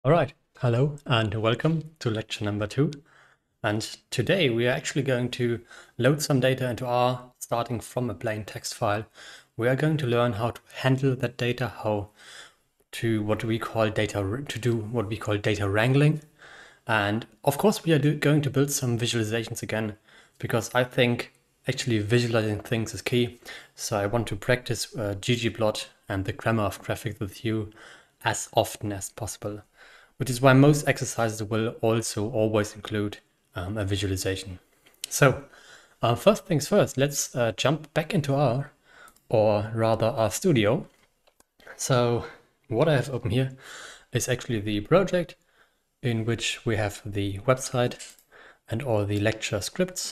All right, hello and welcome to lecture number 2. And today we are actually going to load some data into R, starting from a plain text file. We are going to learn how to handle that data, how to do what we call data wrangling. And of course we are going to build some visualizations again, because I think actually visualizing things is key. So I want to practice ggplot and the grammar of graphics with you as often as possible, which is why most exercises will also always include a visualization. So first things first, let's jump back into R, or rather RStudio. So what I have open here is actually the project in which we have the website and all the lecture scripts.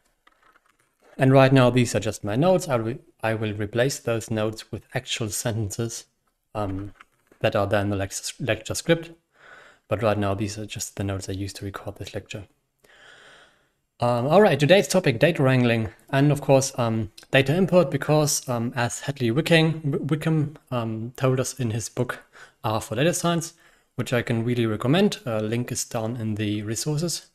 And right now these are just my notes. I will replace those notes with actual sentences that are then the lecture script. But right now these are just the notes I used to record this lecture. All right, today's topic, data wrangling, and of course data import, because as Hadley Wickham told us in his book R for Data Science, which I can really recommend, link is down in the resources.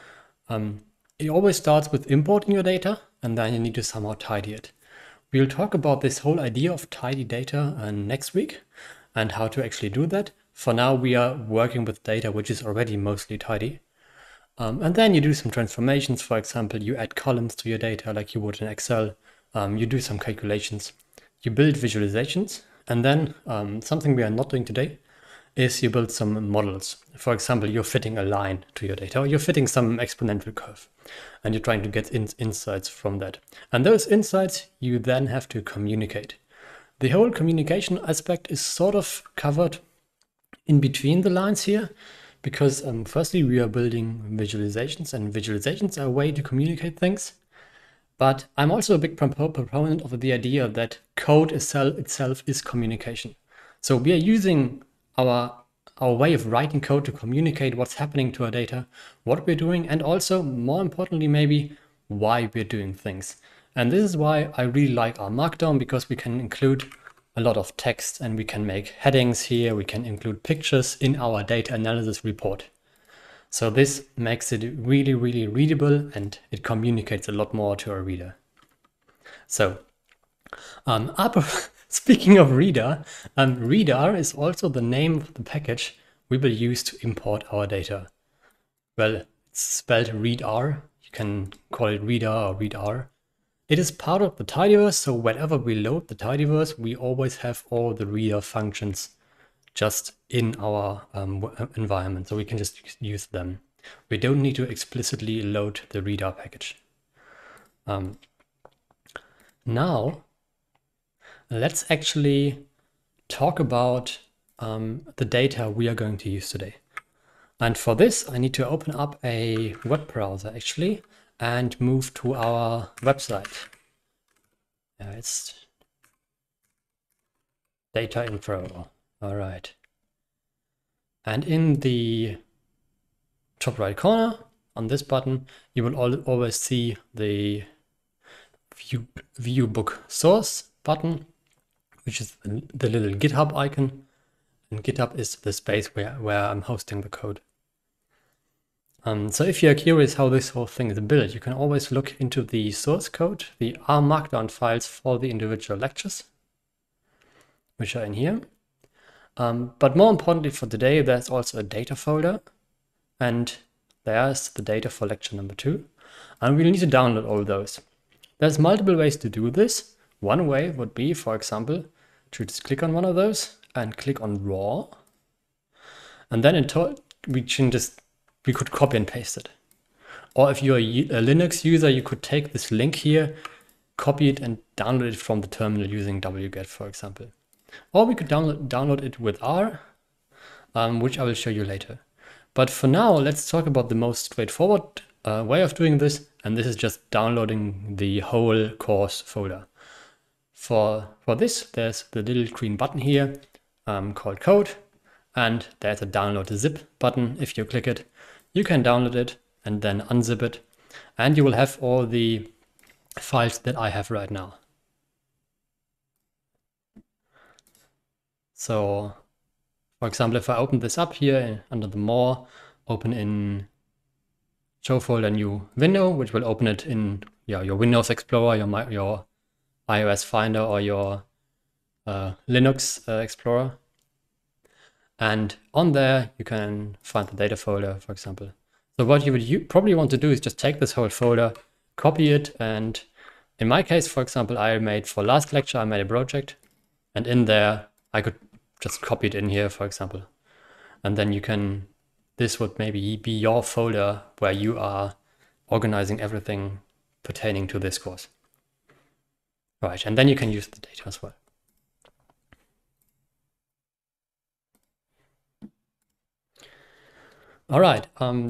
It always starts with importing your data, and then you need to somehow tidy it. We'll talk about this whole idea of tidy data next week and how to actually do that. For now, we are working with data which is already mostly tidy. And then you do some transformations. For example, you add columns to your data like you would in Excel. You do some calculations. You build visualizations. And then something we are not doing today is you build some models. For example, you're fitting a line to your data, or you're fitting some exponential curve, and you're trying to get insights from that. And those insights you then have to communicate. The whole communication aspect is sort of covered in between the lines here, because firstly we are building visualizations, and visualizations are a way to communicate things. But I'm also a big proponent of the idea that code itself is communication. So we are using our way of writing code to communicate what's happening to our data, what we're doing, and also, more importantly maybe, why we're doing things. And this is why I really like R Markdown, because we can include a lot of text, and we can make headings here, we can include pictures in our data analysis report. So this makes it really, really readable, and it communicates a lot more to our reader. So speaking of reader, readr is also the name of the package we will use to import our data. Well, it's spelled readr. You can call it reader or readr. It is part of the tidyverse, so whenever we load the tidyverse, we always have all the reader functions just in our environment, so we can just use them. We don't need to explicitly load the reader package. Now, let's actually talk about the data we are going to use today. And for this, I need to open up a web browser actually and move to our website. It's data info. All right. And in the top right corner on this button, you will always see the view book source button, which is the little GitHub icon. And GitHub is the space where I'm hosting the code. So if you're curious how this whole thing is built, you can always look into the source code, the R Markdown files for the individual lectures, which are in here. But more importantly for today, there's also a data folder, and there's the data for lecture number 2. And we'll need to download all those. There's multiple ways to do this. One way would be, for example, to just click on one of those and click on raw. And then we could copy and paste it. Or if you're a Linux user, you could take this link here, copy it, and download it from the terminal using wget, for example. Or we could download it with R, which I will show you later. But for now, let's talk about the most straightforward way of doing this, and this is just downloading the whole course folder. For this, there's the little green button here called code, and there's a download the zip button. If you click it, you can download it and then unzip it, and you will have all the files that I have right now. So For example, if I open this up here under the More, open in Show Folder new window, which will open it in your Windows Explorer, your iOS Finder, or your Linux Explorer. And on there, you can find the data folder, for example. So what you would probably want to do is just take this whole folder, copy it, and in my case, for example, for last lecture, I made a project, and in there, I could just copy it in here, for example. And then this would maybe be your folder where you are organizing everything pertaining to this course. Right, and then you can use the data as well. All right,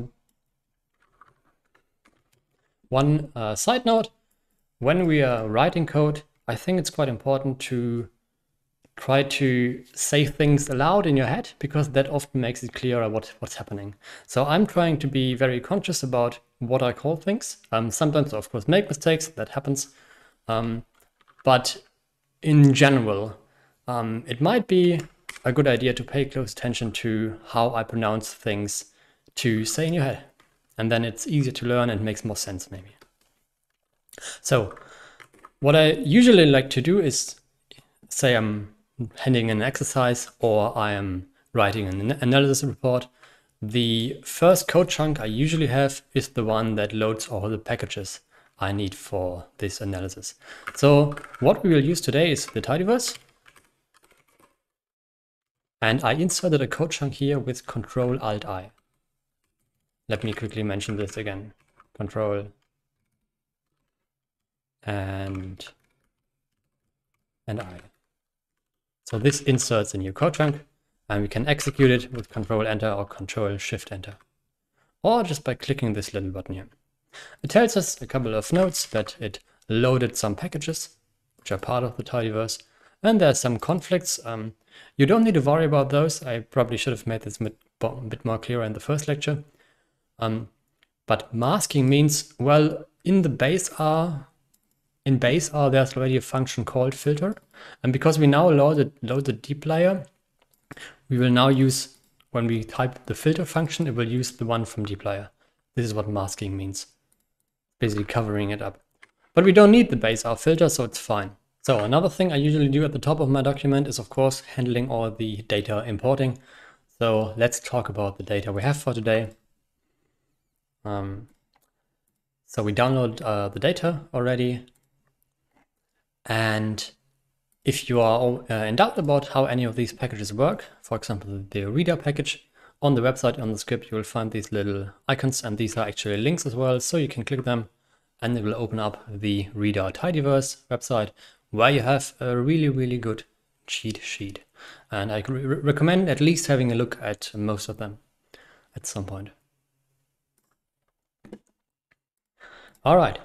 one side note, when we are writing code, I think it's quite important to try to say things aloud in your head, because that often makes it clearer what's happening. So I'm trying to be very conscious about what I call things. Sometimes, of course, make mistakes, that happens. But in general, it might be a good idea to pay close attention to how I pronounce things to say in your head. And then it's easier to learn and makes more sense, maybe. So what I usually like to do is say I'm handing an exercise or I am writing an analysis report. The first code chunk I usually have is the one that loads all the packages I need for this analysis. So what we will use today is the tidyverse. And I inserted a code chunk here with Control-Alt-I. Let me quickly mention this again. Control and I. So this inserts a new code chunk, and we can execute it with Control-Enter or Control-Shift-Enter, or just by clicking this little button here. It tells us a couple of notes that it loaded some packages, which are part of the tidyverse, and there are some conflicts. You don't need to worry about those. I probably should have made this a bit more clear in the first lecture. But masking means, well, in base R, there's already a function called filter. And because we now load the deep layer, we will now use, when we type the filter function, it will use the one from deep layer. This is what masking means. Basically covering it up. But we don't need the base R filter, so it's fine. So another thing I usually do at the top of my document is, of course, handling all the data importing. So let's talk about the data we have for today. So we download the data already. And if you are in doubt about how any of these packages work, for example, the reader package, on the website, on the script, you will find these little icons, and these are actually links as well. So you can click them and it will open up the Reader Tidyverse website, where you have a really, really good cheat sheet. And I recommend at least having a look at most of them at some point. All right.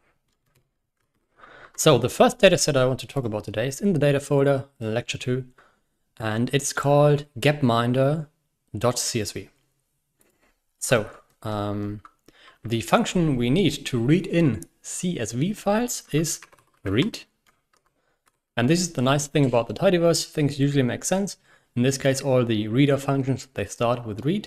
So the first dataset I want to talk about today is in the data folder, lecture 2, and it's called gapminder.csv. So the function we need to read in CSV files is read. And this is the nice thing about the tidyverse. Things usually make sense. In this case, all the reader functions, they start with read,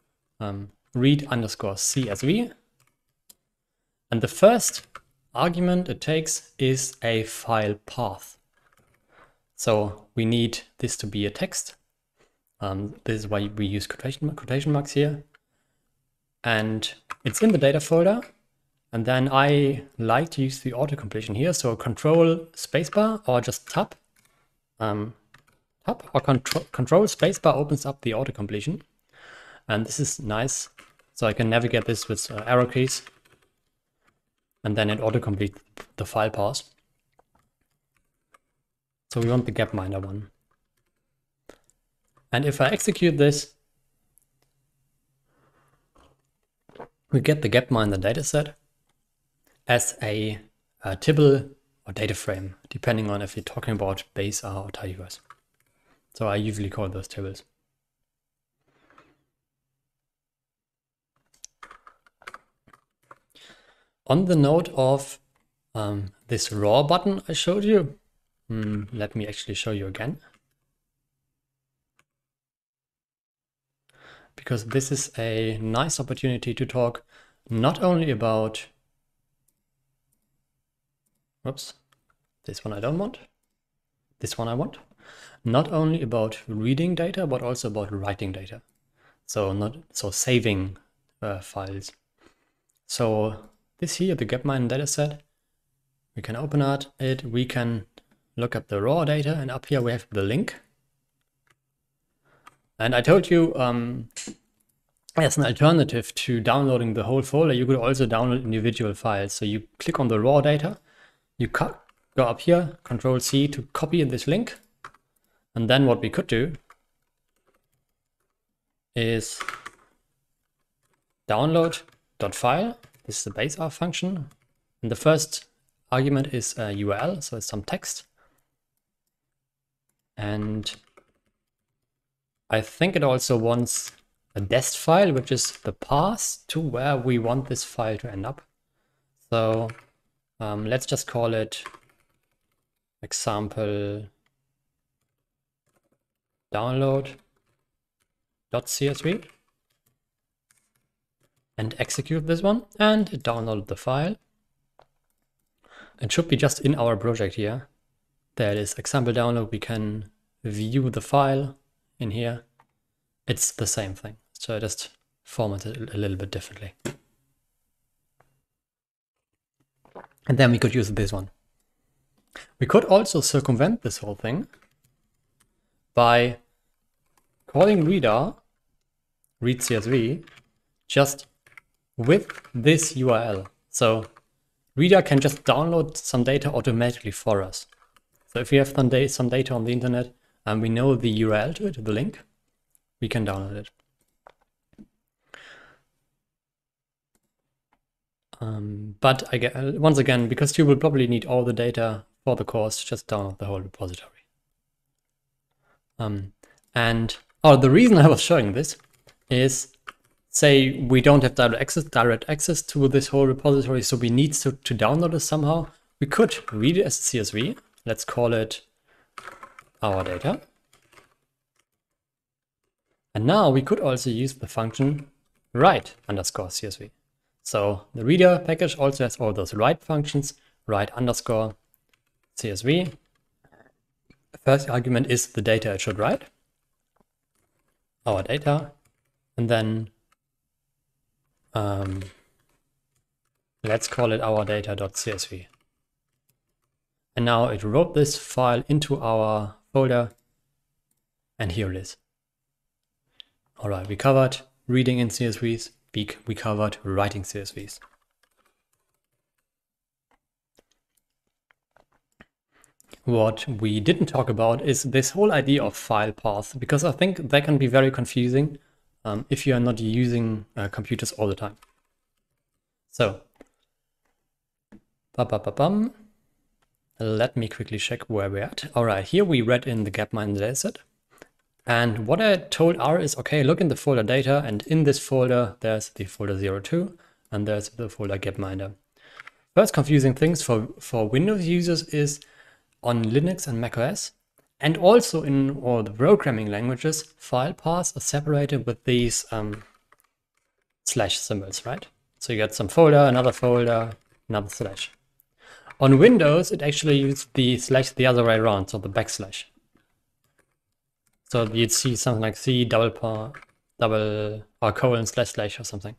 read_CSV. And the first argument it takes is a file path. So we need this to be a text. This is why we use quotation marks here. And it's in the data folder. And then I like to use the auto-completion here. So Control spacebar or just tab. Tab or Control spacebar opens up the auto-completion. And this is nice. So I can navigate this with arrow keys. And then it auto-completes the file path. So we want the gapminder one. And if I execute this, we get the gapminder dataset as a tibble or data frame, depending on if you're talking about base R or tidyverse. So I usually call those tables. On the note of this raw button I showed you, let me actually show you again. because this is a nice opportunity to talk not only about, oops, this one I don't want, this one I want, not only about reading data, but also about writing data. So saving files. So this here, the Gapminder dataset, we can open it, we can look at the raw data, and up here we have the link. And I told you, as an alternative to downloading the whole folder, you could also download individual files. So you click on the raw data, you go up here, Control-C to copy this link. And then what we could do is download.file. This is the base R function. And the first argument is a URL, so it's some text. And I think it also wants a dest file, which is the path to where we want this file to end up. So let's just call it example download.csv and execute this one, and it downloaded the file. It should be just in our project here. There it is, example download. We can view the file in here. It's the same thing. So I just formatted it a little bit differently. And then we could use this one. We could also circumvent this whole thing by calling readr, read CSV, just with this URL. So readr can just download some data automatically for us. So if we have some data on the internet and we know the URL to it, the link, we can download it. But once again, because you will probably need all the data for the course, just download the whole repository. The reason I was showing this is, say we don't have direct access to this whole repository, so we need to download it somehow. We could read it as a CSV. Let's call it our data. And now we could also use the function write_CSV. So the reader package also has all those write functions, write_CSV. The first argument is the data it should write, our data, and then let's call it our data.csv. And now it wrote this file into our folder, and here it is. All right, we covered reading in CSVs, we covered writing CSVs. What we didn't talk about is this whole idea of file path, because I think that can be very confusing if you are not using computers all the time. So, let me quickly check where we're at. All right, here we read in the Gapminder dataset. And what I told R is, okay, look in the folder data, and in this folder, there's the folder 02, and there's the folder Gapminder. First confusing things for Windows users is on Linux and macOS, and also in all the programming languages, file paths are separated with these slash symbols, right? So you get some folder, another slash. On Windows, it actually uses the slash the other way around, so the backslash. So you'd see something like C double or colon // or something.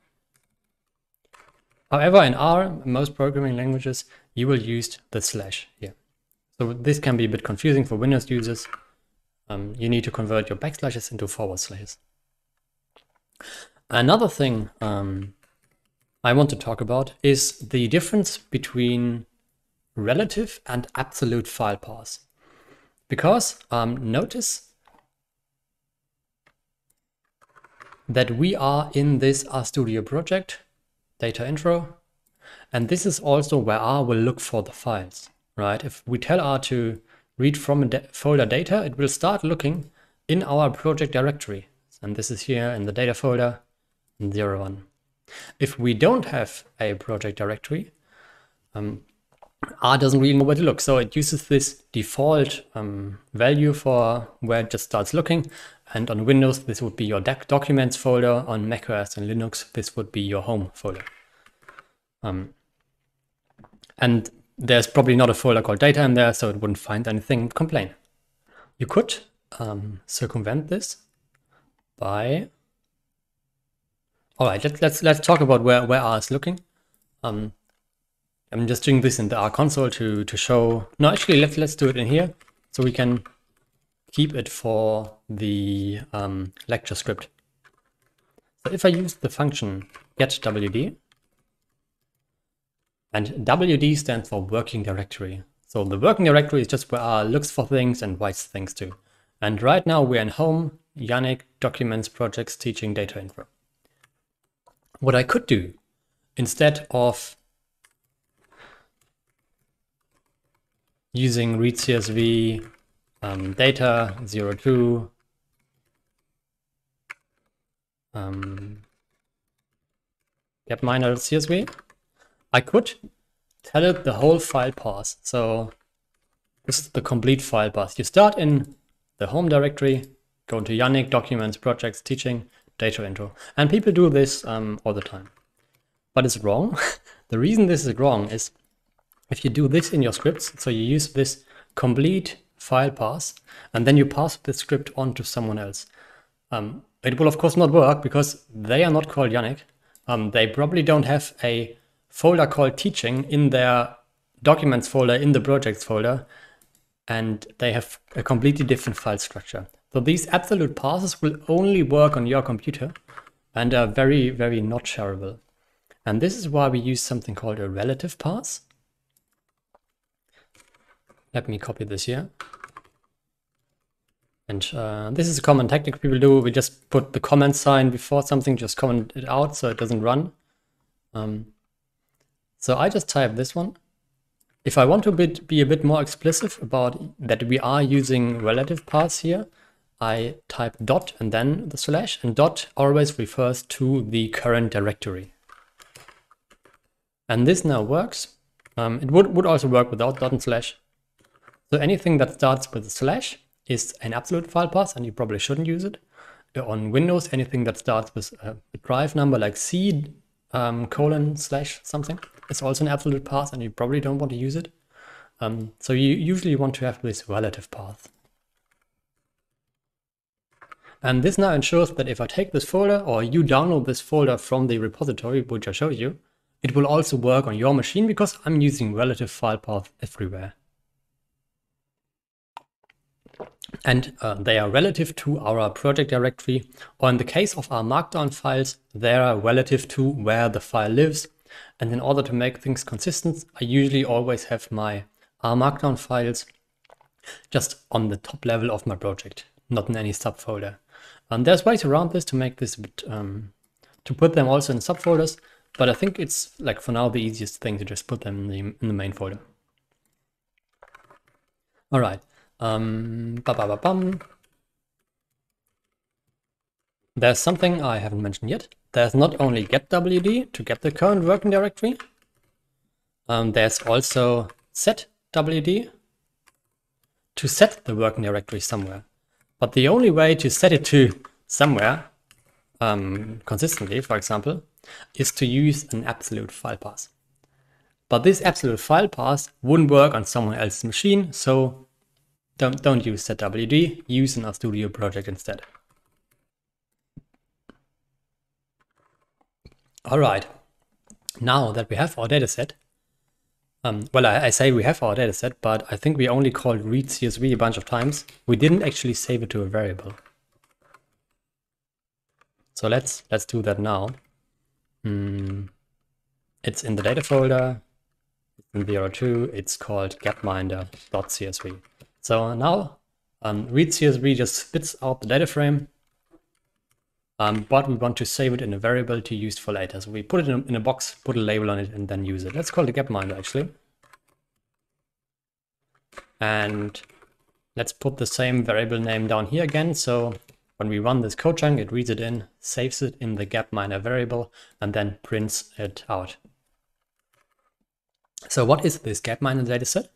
However, in R, most programming languages, you will use the slash here. So this can be a bit confusing for Windows users. You need to convert your backslashes into forward slashes. Another thing I want to talk about is the difference between relative and absolute file paths. Because notice that we are in this RStudio project, data intro, and this is also where R will look for the files, right? If we tell R to read from a folder data, it will start looking in our project directory. And this is here in the data folder, 01. If we don't have a project directory, R doesn't really know where to look, so it uses this default value for where it just starts looking. And on Windows, this would be your documents folder. On macOS and Linux, this would be your home folder. And there's probably not a folder called data in there, so it wouldn't find anything and complain. You could circumvent this by... All right, let's talk about where R is looking. I'm just doing this in the R console to show. No, actually, let's do it in here so we can keep it for the lecture script. So if I use the function getWD, and WD stands for working directory. So the working directory is just where R looks for things and writes things to. And right now we're in home, Yannick, documents, projects, teaching, data info. What I could do instead of using read CSV data 02 gapminder.csv, I could tell it the whole file path. So this is the complete file path. You start in the home directory, go into Yannick, documents, projects, teaching, data intro. And people do this all the time. But it's wrong. The reason this is wrong is if you do this in your scripts, so you use this complete file path, and then you pass the script on to someone else. It will of course not work because they are not called Yannick. They probably don't have a folder called teaching in their documents folder, in the projects folder, and they have a completely different file structure. So these absolute paths will only work on your computer and are very, very not shareable. And this is why we use something called a relative path. Let me copy this here. And this is a common technique people do. We just put the comment sign before something, just comment it out so it doesn't run. So I just type this one. If I want to be a bit more explicit about that we are using relative paths here, I type dot and then the slash, and dot always refers to the current directory. And this now works. It would also work without dot and slash. So anything that starts with a slash is an absolute file path, and you probably shouldn't use it. On Windows, anything that starts with a drive number like C colon slash something is also an absolute path, and you probably don't want to use it. So you usually want to have this relative path. And this now ensures that if I take this folder or you download this folder from the repository, which I showed you, it will also work on your machine because I'm using relative file path everywhere. And they are relative to our project directory, or in the case of our markdown files, they are relative to where the file lives. And in order to make things consistent, I usually always have my R markdown files just on the top level of my project, not in any subfolder. There's ways around this to make this a bit, to put them also in subfolders, but I think it's like for now the easiest thing to just put them in the main folder. All right. There's something I haven't mentioned yet. There's not only getWD to get the current working directory. There's also setWD to set the working directory somewhere. But the only way to set it to somewhere consistently, for example, is to use an absolute file path. But this absolute file path wouldn't work on someone else's machine, so don't use setWD, use an RStudio project instead. All right, now that we have our dataset, well, I say we have our dataset, but I think we only called read CSV a bunch of times. We didn't actually save it to a variable. So let's do that now. It's in the data folder, in the 02, it's called gapminder.csv. So now read CSV just spits out the data frame, but we want to save it in a variable to use for later. So we put it in a box, put a label on it, and then use it. Let's call it gapminder actually. And let's put the same variable name down here again. So when we run this code chunk, it reads it in, saves it in the gapminder variable, and then prints it out. So what is this Gapminder dataset?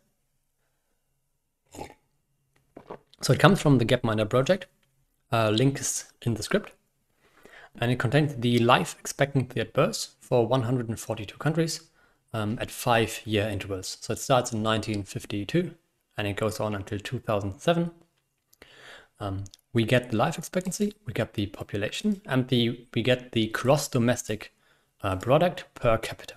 So it comes from the Gapminder project. Link is in the script. And it contains the life expectancy at birth for 142 countries at 5-year intervals. So it starts in 1952 and it goes on until 2007. We get the life expectancy, we get the population, and we get the gross domestic product per capita.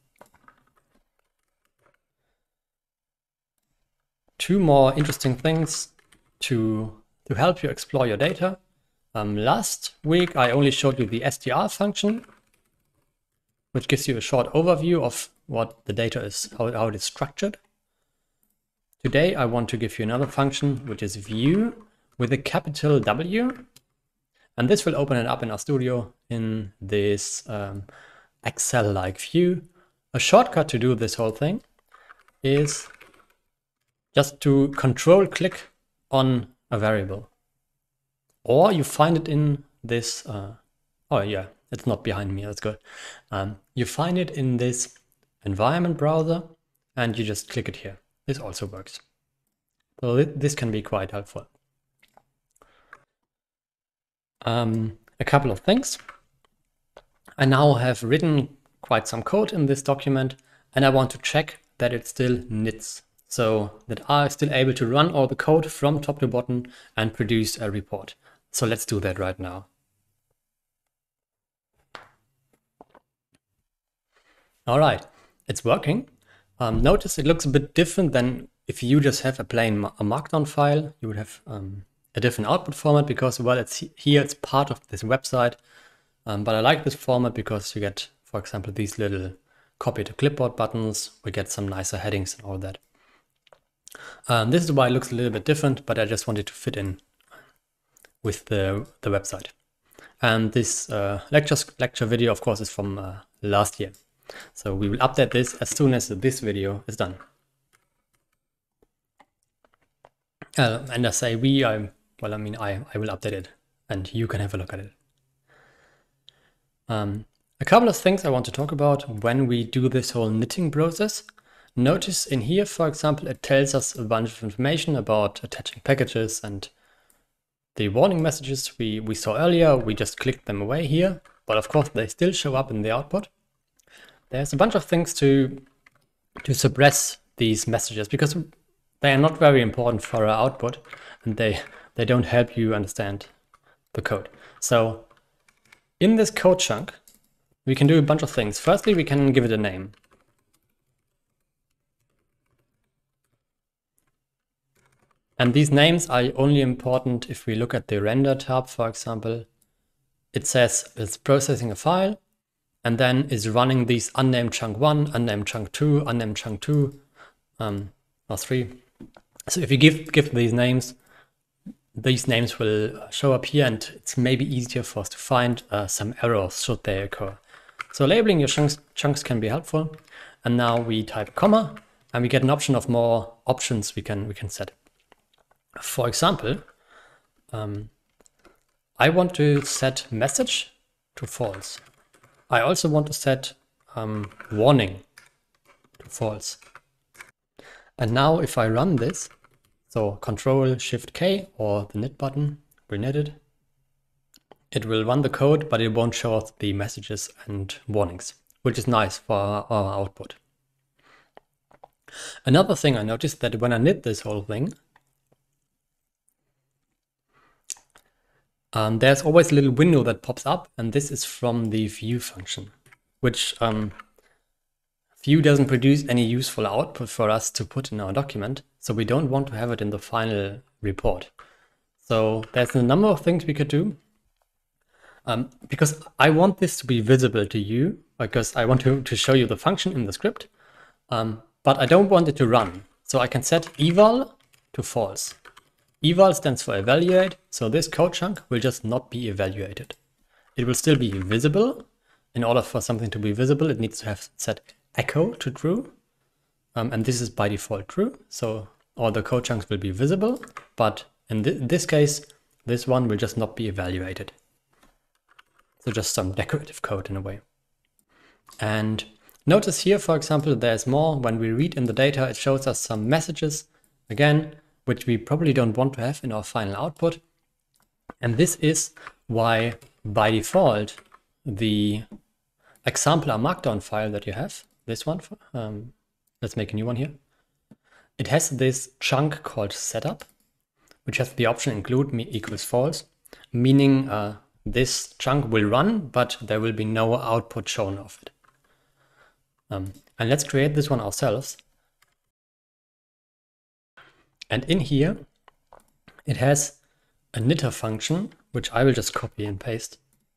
Two more interesting things to help you explore your data. Last week I only showed you the str function, which gives you a short overview of what the data is, how it is structured. Today I want to give you another function, which is view with a capital W. And this will open it up in RStudio in this Excel-like view. A shortcut to do this whole thing is just to control-click on a variable. Or you find it in this, oh yeah, it's not behind me, that's good. You find it in this environment browser and you just click it here. This also works. So this can be quite helpful. A couple of things. I now have written quite some code in this document and I want to check that it still knits. So that R is still able to run all the code from top to bottom and produce a report. So let's do that right now. All right, it's working. Notice it looks a bit different than if you just have a plain markdown file. You would have a different output format because, well, it's part of this website. But I like this format because you get, for example, these little copy to clipboard buttons. We get some nicer headings and all that. This is why it looks a little bit different, but I just wanted to fit in with the website. And this lecture video, of course, is from last year. So we will update this as soon as this video is done. And I say we, I will update it and you can have a look at it. A couple of things I want to talk about when we do this whole knitting process. Notice in here, for example, it tells us a bunch of information about attaching packages and the warning messages we saw earlier. We just clicked them away here, but of course they still show up in the output. There's a bunch of things to suppress these messages because they are not very important for our output and they don't help you understand the code. So in this code chunk, we can do a bunch of things. Firstly, we can give it a name. And these names are only important if we look at the render tab, for example. It says it's processing a file and then is running these unnamed chunk 1, unnamed chunk 2, unnamed chunk 2, or 3. So if you give these names will show up here and it's maybe easier for us to find some errors should they occur. So labeling your chunks can be helpful. And now we type comma and we get an option of more options we can set. For example, I want to set message to false. I also want to set warning to false. And now if I run this, so Control-Shift-K or the knit button will knit it, it will run the code, but it won't show us the messages and warnings, which is nice for our output. Another thing I noticed that when I knit this whole thing, there's always a little window that pops up, and this is from the view function, which view doesn't produce any useful output for us to put in our document, so we don't want to have it in the final report. So there's a number of things we could do. Because I want this to be visible to you, because I want to show you the function in the script, but I don't want it to run. So I can set eval to false. Eval stands for evaluate, so this code chunk will just not be evaluated. It will still be visible. In order for something to be visible, it needs to have set echo to true. And this is by default true, so all the code chunks will be visible, but in this case, this one will just not be evaluated. So just some decorative code in a way. And Notice here, for example, there's more. When we read in the data, it shows us some messages, again, which we probably don't want to have in our final output. And this is why, by default, the example markdown file that you have, this one, let's make a new one here. It has this chunk called setup, which has the option include equals false, meaning this chunk will run, but there will be no output shown of it. And let's create this one ourselves. And in here, it has a knitter function, which I will just copy and paste,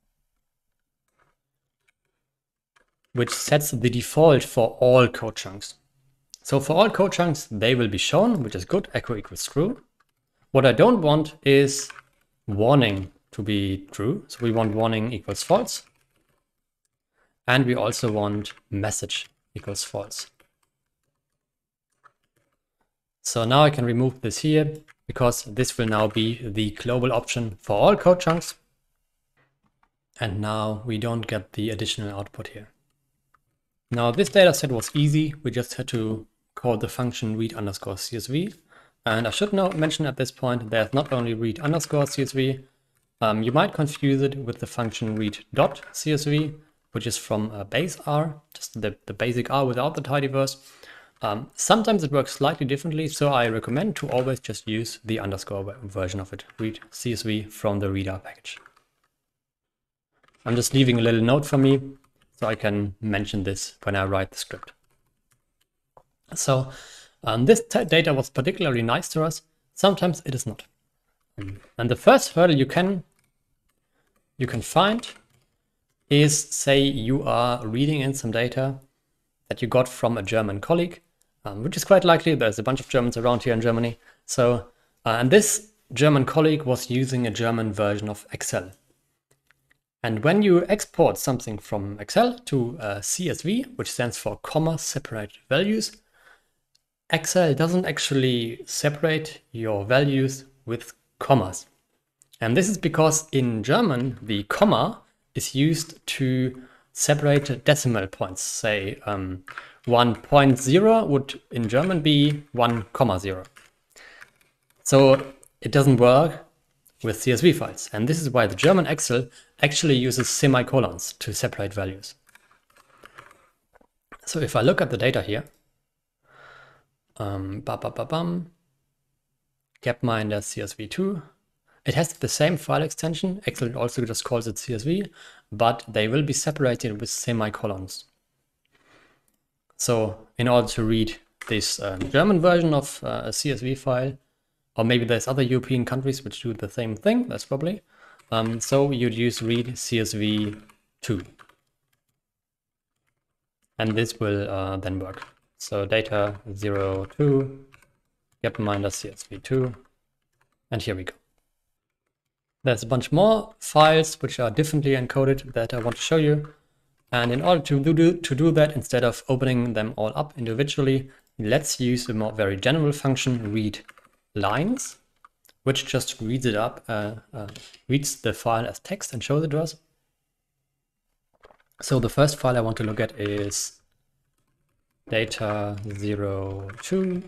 which sets the default for all code chunks. So for all code chunks, they will be shown, which is good, echo equals true. What I don't want is warning to be true. So we want warning equals false. And we also want message equals false. So now I can remove this here because this will now be the global option for all code chunks. And now we don't get the additional output here. Now this data set was easy. We just had to call the function read_CSV. And I should mention at this point, there's not only read_CSV. You might confuse it with the function read.csv, which is from base R, just the basic R without the tidyverse. Sometimes it works slightly differently, so I recommend to always just use the underscore version of it, read CSV from the readr package. I'm just leaving a little note for me, so I can mention this when I write the script. So this data was particularly nice to us. Sometimes it is not. And the first hurdle you can find is, say you are reading in some data that you got from a German colleague, which is quite likely. There's a bunch of Germans around here in Germany. So, and this German colleague was using a German version of Excel. And when you export something from Excel to CSV, which stands for comma separated values, Excel doesn't actually separate your values with commas. And this is because in German, the comma is used to separate decimal points. Say 1.0 would in German be 1,0. So it doesn't work with CSV files. And this is why the German Excel actually uses semicolons to separate values. So if I look at the data here, gapminder CSV2, it has the same file extension. Excel also just calls it CSV, but they will be separated with semicolons. So in order to read this German version of a CSV file, or maybe there's other European countries which do the same thing, that's probably. So you'd use read CSV2. And this will then work. So data 02, gapminder CSV2, and here we go. There's a bunch more files which are differently encoded that I want to show you. And in order to do that, instead of opening them all up individually, let's use a very general function, read lines, which just reads it up, reads the file as text and shows it to us. So the first file I want to look at is data 02,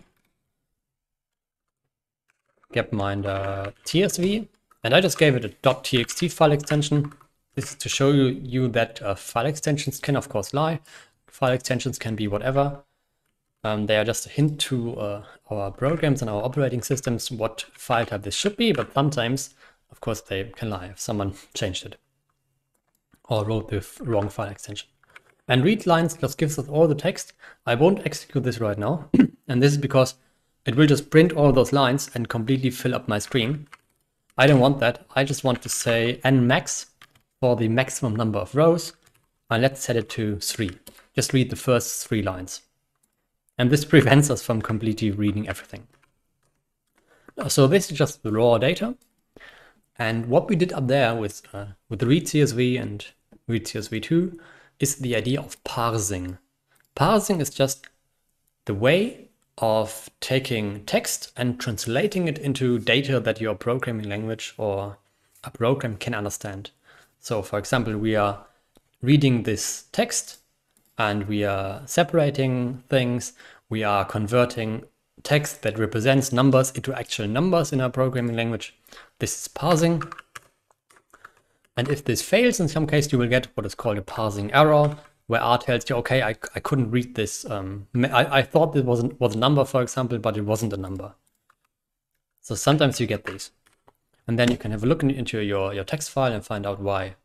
gapminder tsv. And I just gave it a .txt file extension. This is to show you that file extensions can, of course, lie. File extensions can be whatever. They are just a hint to our programs and our operating systems what file type this should be, but sometimes, of course, they can lie if someone changed it or wrote the wrong file extension. And read lines just gives us all the text. I won't execute this right now. And this is because it will just print all those lines and completely fill up my screen. I don't want that. I just want to say nmax for the maximum number of rows. And let's set it to 3. Just read the first 3 lines. And this prevents us from completely reading everything. So this is just the raw data. And what we did up there with the read CSV and read CSV2 is the idea of parsing. Parsing is just the way of taking text and translating it into data that your programming language or a program can understand. So for example, we are reading this text and we are separating things. We are converting text that represents numbers into actual numbers in our programming language. This is parsing. And if this fails, in some case, you will get what is called a parsing error, where R tells you, okay, I couldn't read this. I thought it was a number, for example, but it wasn't a number. So sometimes you get these. And then you can have a look into your text file and find out why.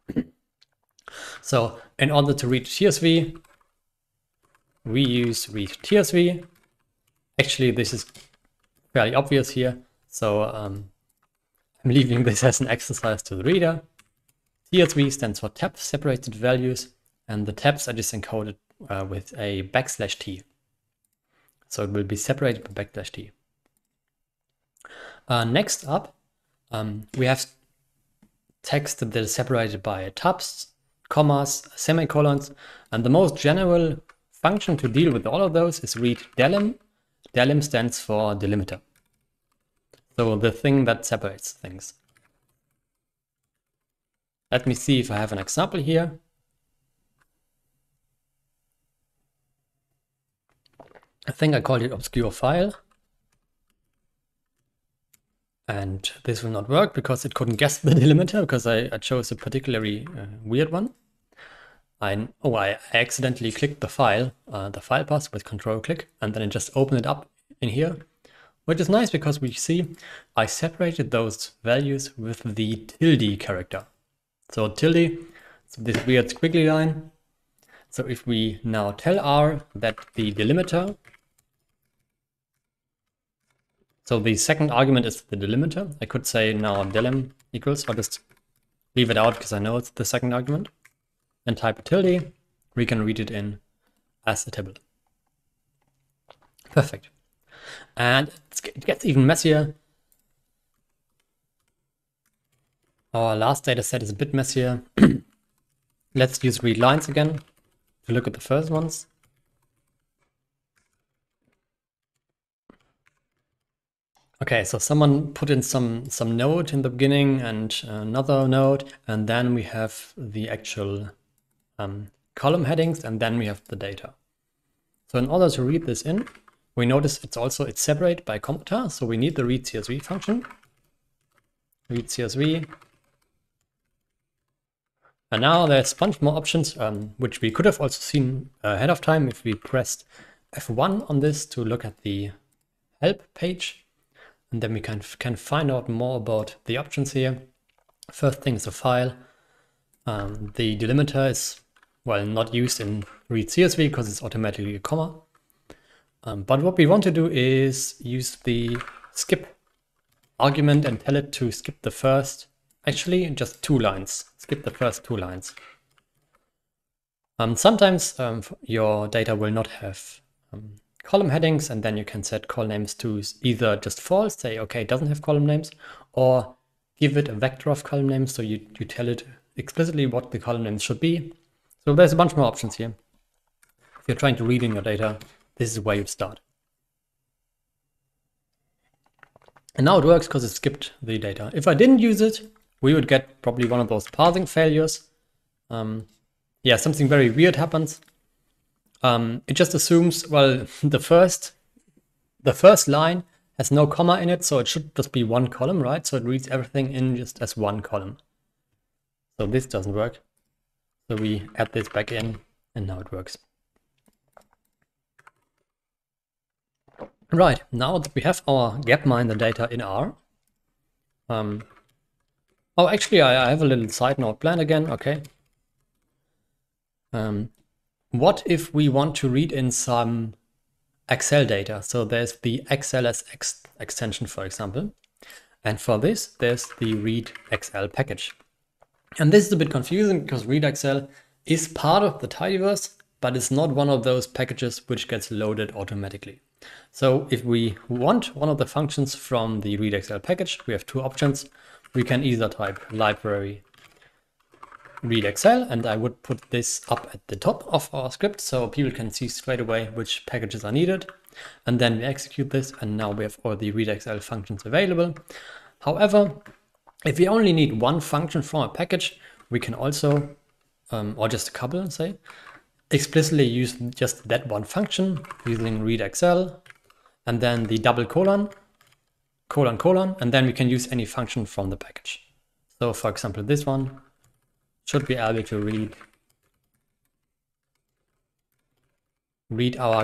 So in order to read TSV, we use read TSV. Actually, this is fairly obvious here. So I'm leaving this as an exercise to the reader. TSV stands for tab separated values, and the tabs are just encoded with a \t. So it will be separated by \t. Next up, we have text that is separated by tabs, commas, semicolons, and the most general function to deal with all of those is read delim. Delim stands for delimiter. So the thing that separates things. Let me see if I have an example here. I think I called it obscure file. And this will not work because it couldn't guess the delimiter because I chose a particularly weird one. I accidentally clicked the file path with Control click, and then it just opened it up in here, which is nice because we see I separated those values with the tilde character. So tilde, so this weird squiggly line. So if we now tell R that the delimiter, so the second argument is the delimiter. I could say now delim equals, or just leave it out because I know it's the second argument, and type a tilde. We can read it in as a table. Perfect. And it gets even messier. Our last data set is a bit messier. Let's use read lines again to look at the first ones. Okay, so someone put in some node in the beginning and another node, and then we have the actual column headings, and then we have the data. So in order to read this in, we notice it's separated by commuta, so we need the read CSV function. Read CSV. And now there's a bunch more options, which we could have also seen ahead of time if we pressed F1 on this to look at the help page. And then we can find out more about the options here. First thing is a file. The delimiter is, well, not used in read CSV because it's automatically a comma. But what we want to do is use the skip argument and tell it to skip the first, actually just 2 lines. Skip the first 2 lines. Sometimes your data will not have column headings, and then you can set column names to either just false, say, okay, it doesn't have column names, or give it a vector of column names, so you tell it explicitly what the column names should be. So there's a bunch more options here. If you're trying to read in your data, this is where you'd start. And now it works because it skipped the data. If I didn't use it, we would get probably one of those parsing failures. Yeah, something very weird happens. It just assumes, well, the first line has no comma in it, so it should just be 1 column, right? So it reads everything in just as 1 column. So this doesn't work. So we add this back in, and now it works. Right, now that we have our gapminder data in R. Oh, actually, I have a little side note planned again, okay. What if we want to read in some Excel data? So there's the XLSX extension, for example. And for this, there's the read XL package. And this is a bit confusing because read XL is part of the tidyverse, but it's not one of those packages which gets loaded automatically. So if we want one of the functions from the read XL package, we have 2 options. We can either type library read XL, and I would put this up at the top of our script so people can see straight away which packages are needed. And then we execute this, and now we have all the read XL functions available. However, if we only need 1 function from a package, we can also, or just a couple, say, explicitly use just that one function using readxl, and then the double colon, and then we can use any function from the package. So for example, this one should be able to read our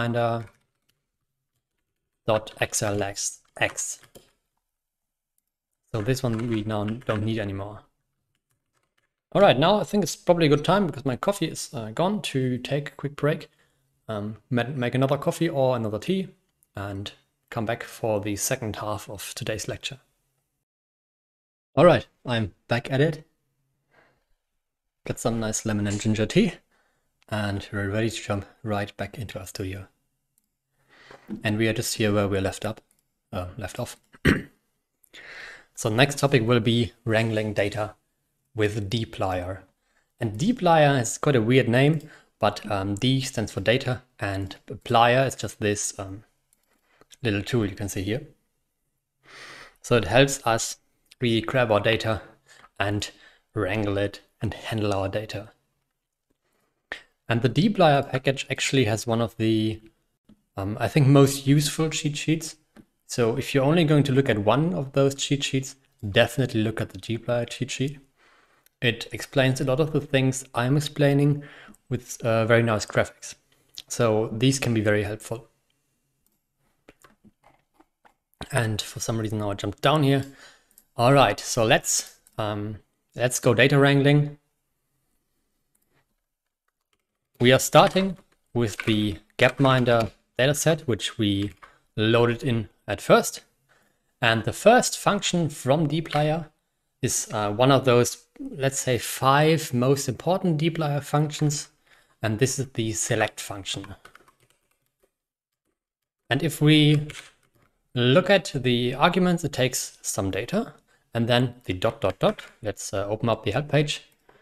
gapminder.xlx. So this one we now don't need anymore. All right, now I think it's probably a good time, because my coffee is gone, to take a quick break, make another coffee or another tea, and come back for the second half of today's lecture. All right, I'm back at it. Got some nice lemon and ginger tea, and we're ready to jump right back into our studio. And we are just here where we left off. So next topic will be wrangling data with dplyr. And dplyr is quite a weird name, but D stands for data, and plyr is just this little tool you can see here. So it helps us really grab our data and wrangle it and handle our data. And the dplyr package actually has one of the, I think, most useful cheat sheets. So if you're only going to look at one of those cheat sheets, definitely look at the dplyr cheat sheet. It explains a lot of the things I'm explaining with very nice graphics. So these can be very helpful. And for some reason now I jumped down here. All right, so let's go data wrangling. We are starting with the Gapminder dataset, which we loaded in at first. And the first function from dplyr is one of those, let's say, 5 most important dplyr functions. And this is the select function. And if we look at the arguments, it takes some data. And then the ... Let's open up the help page. ...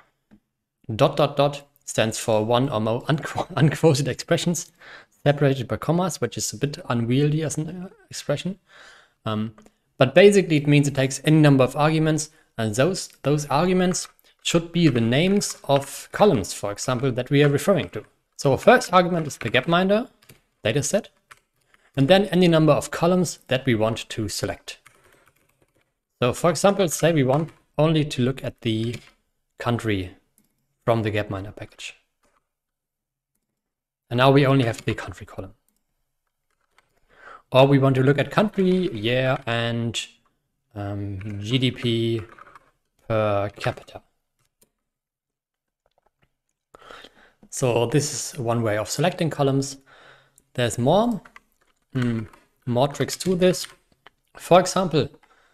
stands for one or more unquoted expressions separated by commas, which is a bit unwieldy as an expression. But basically it means it takes any number of arguments, and those arguments should be the names of columns, for example, that we are referring to. So our first argument is the Gapminder dataset, and then any number of columns that we want to select. So for example, say we want only to look at the country from the Gapminder package. And now we only have the country column. Or we want to look at country, year, and GDP per capita. So this is one way of selecting columns. There's more tricks to this. For example,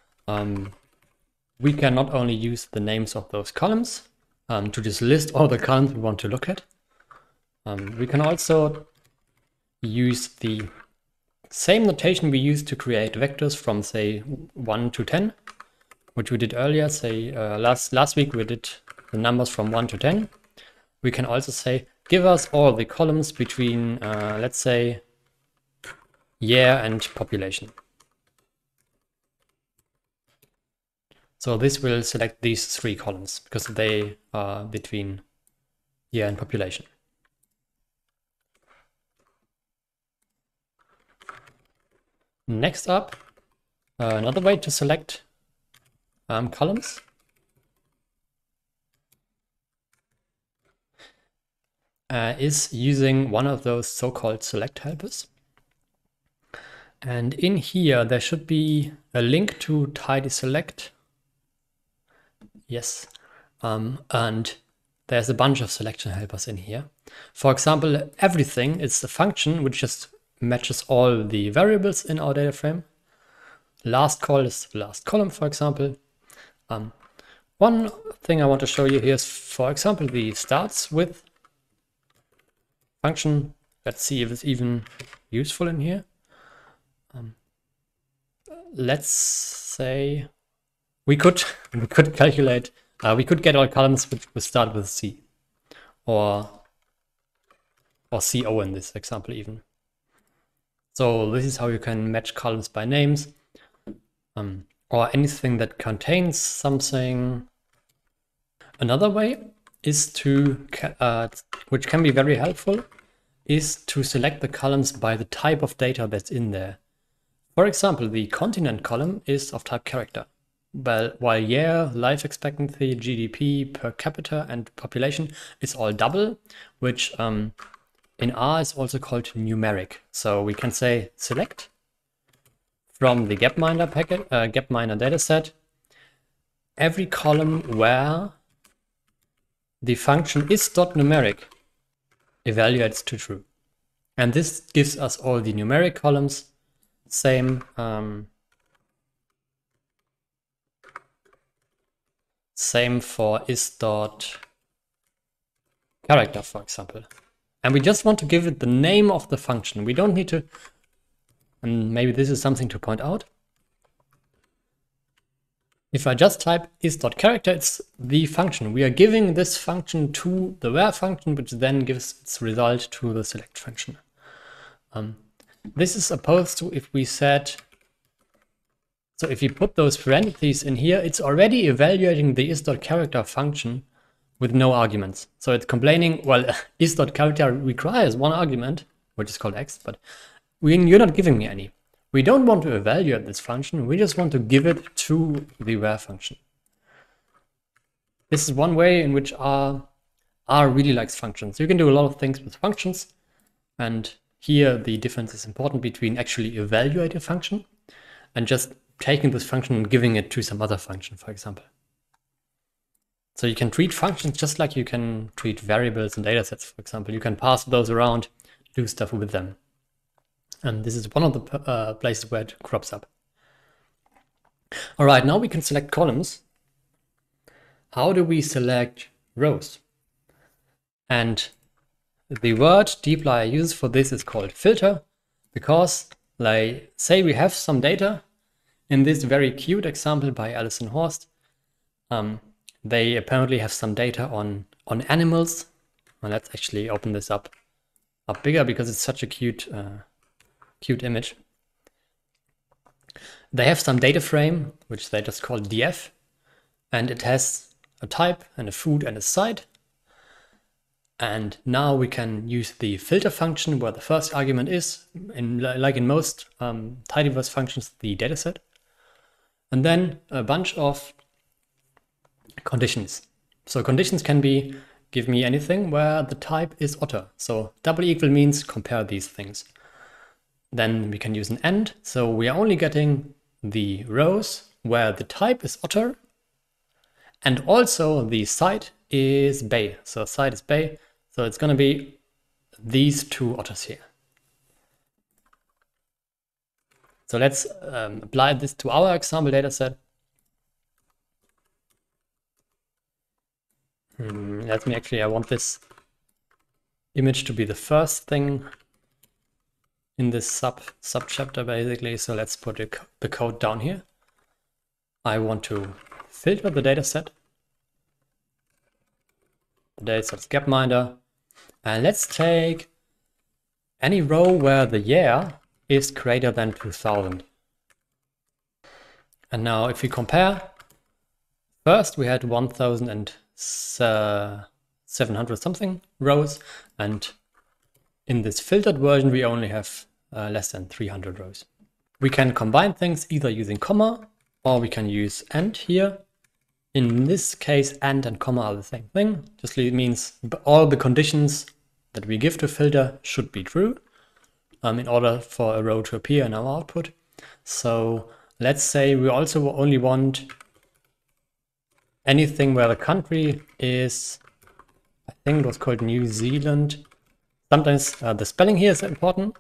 we can not only use the names of those columns to just list all the columns we want to look at. We can also use the same notation we used to create vectors from, say, 1 to 10, which we did earlier. Say last week we did the numbers from 1 to 10. We can also say, give us all the columns between, let's say, year and population. So this will select these 3 columns because they are between year and population. Next up, another way to select columns is using one of those so-called select helpers. And in here, there should be a link to tidyselect. Yes, and there's a bunch of selection helpers in here. For example, everything is a function which just matches all the variables in our data frame. Last call is the last column, for example. One thing I want to show you here is, for example, the starts with function. Let's see if it's even useful in here. Let's say we could calculate, we could get all columns which would start with C or CO in this example even. So this is how you can match columns by names, or anything that contains something. Another way is to, which can be very helpful, is to select the columns by the type of data that's in there. For example, the continent column is of type character, while year, life expectancy, GDP, per capita, and population is all double, which in R is also called numeric. So we can say select from the Gapminder packet, Gapminder dataset, every column where the function is.numeric evaluates to true. And this gives us all the numeric columns. Same for is.character, for example. And we just want to give it the name of the function. We don't need to, and maybe this is something to point out. If I just type is.character, it's the function. We are giving this function to the where function, which then gives its result to the select function. This is opposed to if we said, so if you put those parentheses in here, it's already evaluating the is.character function with no arguments. So it's complaining, well, is.character requires one argument, which is called x, but you're not giving me any. We don't want to evaluate this function, we just want to give it to the where function. This is one way in which R really likes functions. You can do a lot of things with functions, and here the difference is important between actually evaluate a function and just taking this function and giving it to some other function, for example. So you can treat functions just like you can treat variables and datasets, for example. You can pass those around, do stuff with them. And this is one of the places where it crops up. All right, now we can select columns. How do we select rows? And the word dplyr uses for this is called filter, because, like, say we have some data. In this very cute example by Alison Horst, they apparently have some data on animals. Well, let's actually open this up bigger because it's such a cute image. They have some data frame, which they just call df, and it has a type and a food and a site. And now we can use the filter function where the first argument is, like in most tidyverse functions, the dataset. And then a bunch of conditions. So conditions can be, give me anything where the type is otter. So double equal means compare these things. Then we can use an AND. So we are only getting the rows where the type is otter and also the site is bay. So site is bay. So it's going to be these two otters here. So let's apply this to our example dataset. I want this image to be the first thing in this sub chapter basically. So let's put the code down here. I want to filter the dataset. The dataset's Gapminder. And let's take any row where the year is greater than 2000. And now if we compare, first we had 1700 something rows, and in this filtered version we only have less than 300 rows. We can combine things either using comma or we can use AND here. In this case, AND and comma are the same thing. Just means all the conditions that we give to filter should be true in order for a row to appear in our output. So let's say we also only want anything where the country is, I think it was called New Zealand. Sometimes the spelling here is important.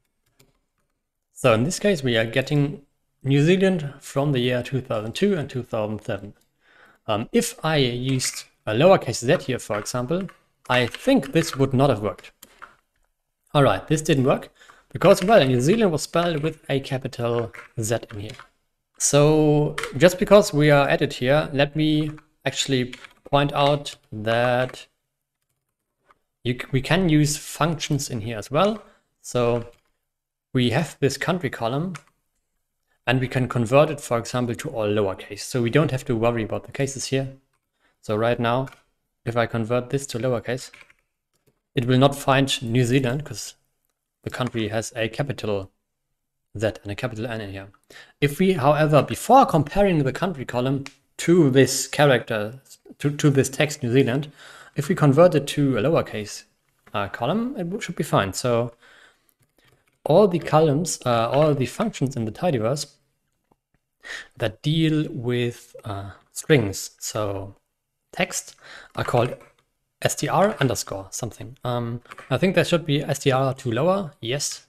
So in this case, we are getting New Zealand from the year 2002 and 2007. If I used a lowercase z here, for example, I think this would not have worked. All right, this didn't work because, well, New Zealand was spelled with a capital Z in here. So just because we are at it here, let me actually point out that we can use functions in here as well. So we have this country column and we can convert it, for example, to all lowercase. So we don't have to worry about the cases here. So right now if I convert this to lowercase, it will not find New Zealand because the country has a capital Z and a capital N in here. If we, however, before comparing the country column to this character, to this text New Zealand, if we convert it to a lowercase column, it should be fine. So all the columns, all the functions in the tidyverse that deal with strings, so text, are called str underscore something. I think there should be str to lower, yes.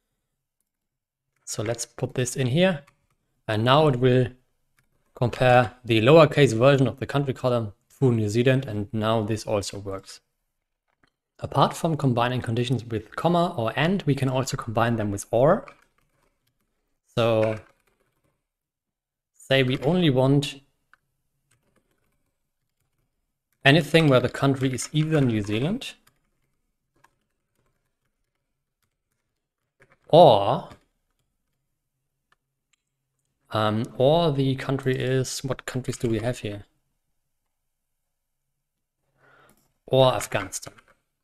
So let's put this in here. And now it will compare the lowercase version of the country column to New Zealand, and now this also works. Apart from combining conditions with comma or and, we can also combine them with or. So say we only want anything where the country is either New Zealand or the country is, what countries do we have here? Or Afghanistan.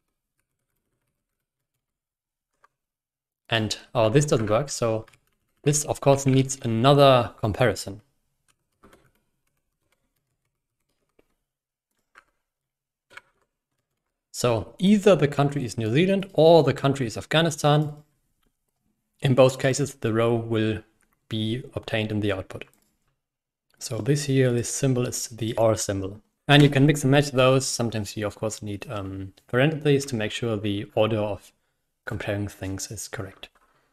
And this doesn't work, so this of course needs another comparison. So either the country is New Zealand or the country is Afghanistan. In both cases, the row will be obtained in the output. So this here, this symbol is the OR symbol. And you can mix and match those. Sometimes you of course need parentheses to make sure the order of comparing things is correct.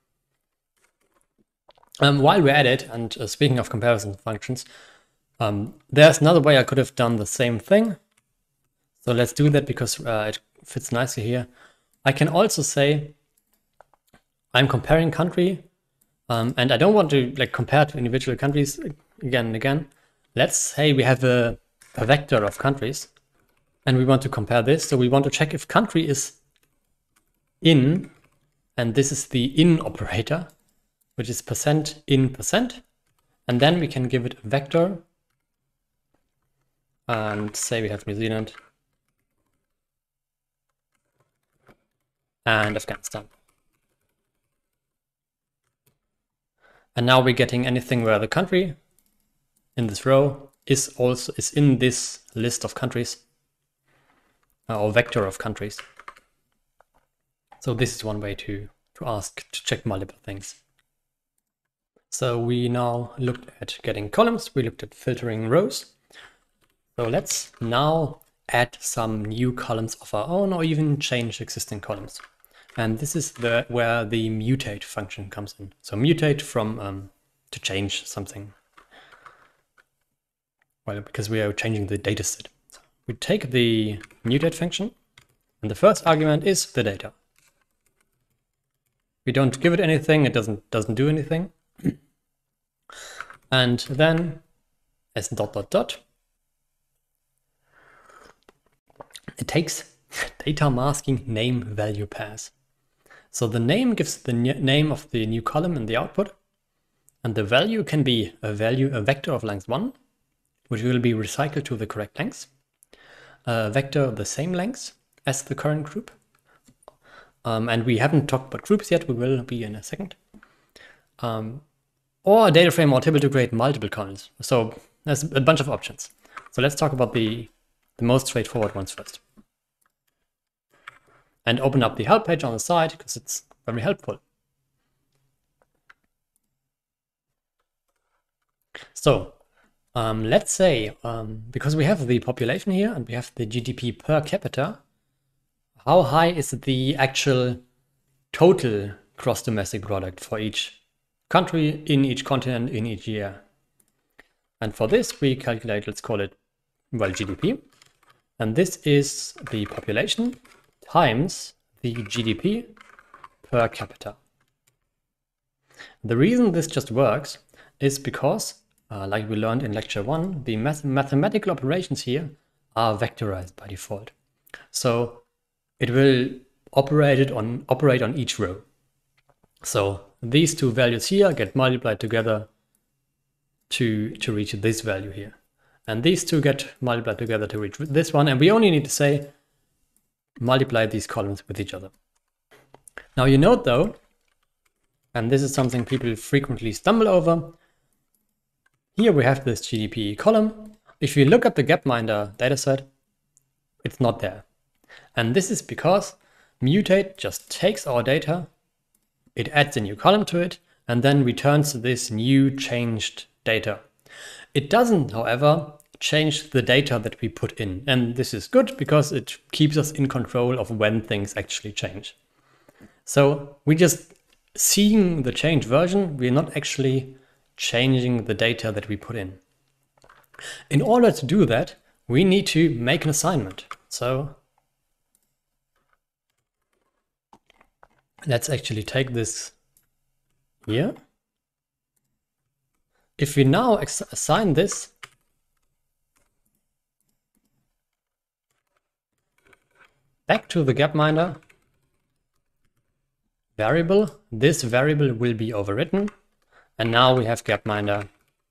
While we're at it, and speaking of comparison functions, there's another way I could have done the same thing. So let's do that because it fits nicely here. I can also say I'm comparing country, and I don't want to like compare to individual countries again and again. Let's say we have a vector of countries and we want to compare this. So we want to check if country is in, and this is the in operator, which is %in%. And then we can give it a vector and say we have New Zealand and Afghanistan. And now we're getting anything where the country in this row is in this list of countries or vector of countries. So this is one way to ask to check multiple things. So we now looked at getting columns, we looked at filtering rows. So let's now add some new columns of our own or even change existing columns. And this is where the mutate function comes in. So mutate from to change something. Well, because we are changing the data set. So we take the mutate function, and the first argument is the data. We don't give it anything, it doesn't do anything. And then as ... it takes data masking name value pass. So the name gives the name of the new column in the output, and the value can be a vector of length 1, which will be recycled to the correct length, a vector of the same length as the current group, and we haven't talked about groups yet, we will be in a second, or a data frame or table to create multiple columns. So there's a bunch of options. So let's talk about the most straightforward ones first. And open up the help page on the side because it's very helpful. So let's say, because we have the population here and we have the GDP per capita, how high is the actual total gross domestic product for each country, in each continent, in each year? And for this we calculate, let's call it, well, GDP. And this is the population times the GDP per capita. The reason this just works is because, like we learned in lecture 1, the mathematical operations here are vectorized by default. So it will operate on each row. So these two values here get multiplied together to reach this value here. And these two get multiplied together to reach this one. And we only need to say, multiply these columns with each other. Now you note though, and this is something people frequently stumble over, here we have this GDP column. If you look at the Gapminder dataset, it's not there. And this is because mutate just takes our data, it adds a new column to it, and then returns this new changed data. It doesn't, however, change the data that we put in. And this is good because it keeps us in control of when things actually change. So we just seeing the changed version, we're not actually changing the data that we put in. In order to do that, we need to make an assignment. So let's actually take this here. If we now assign this back to the Gapminder variable, this variable will be overwritten. And now we have Gapminder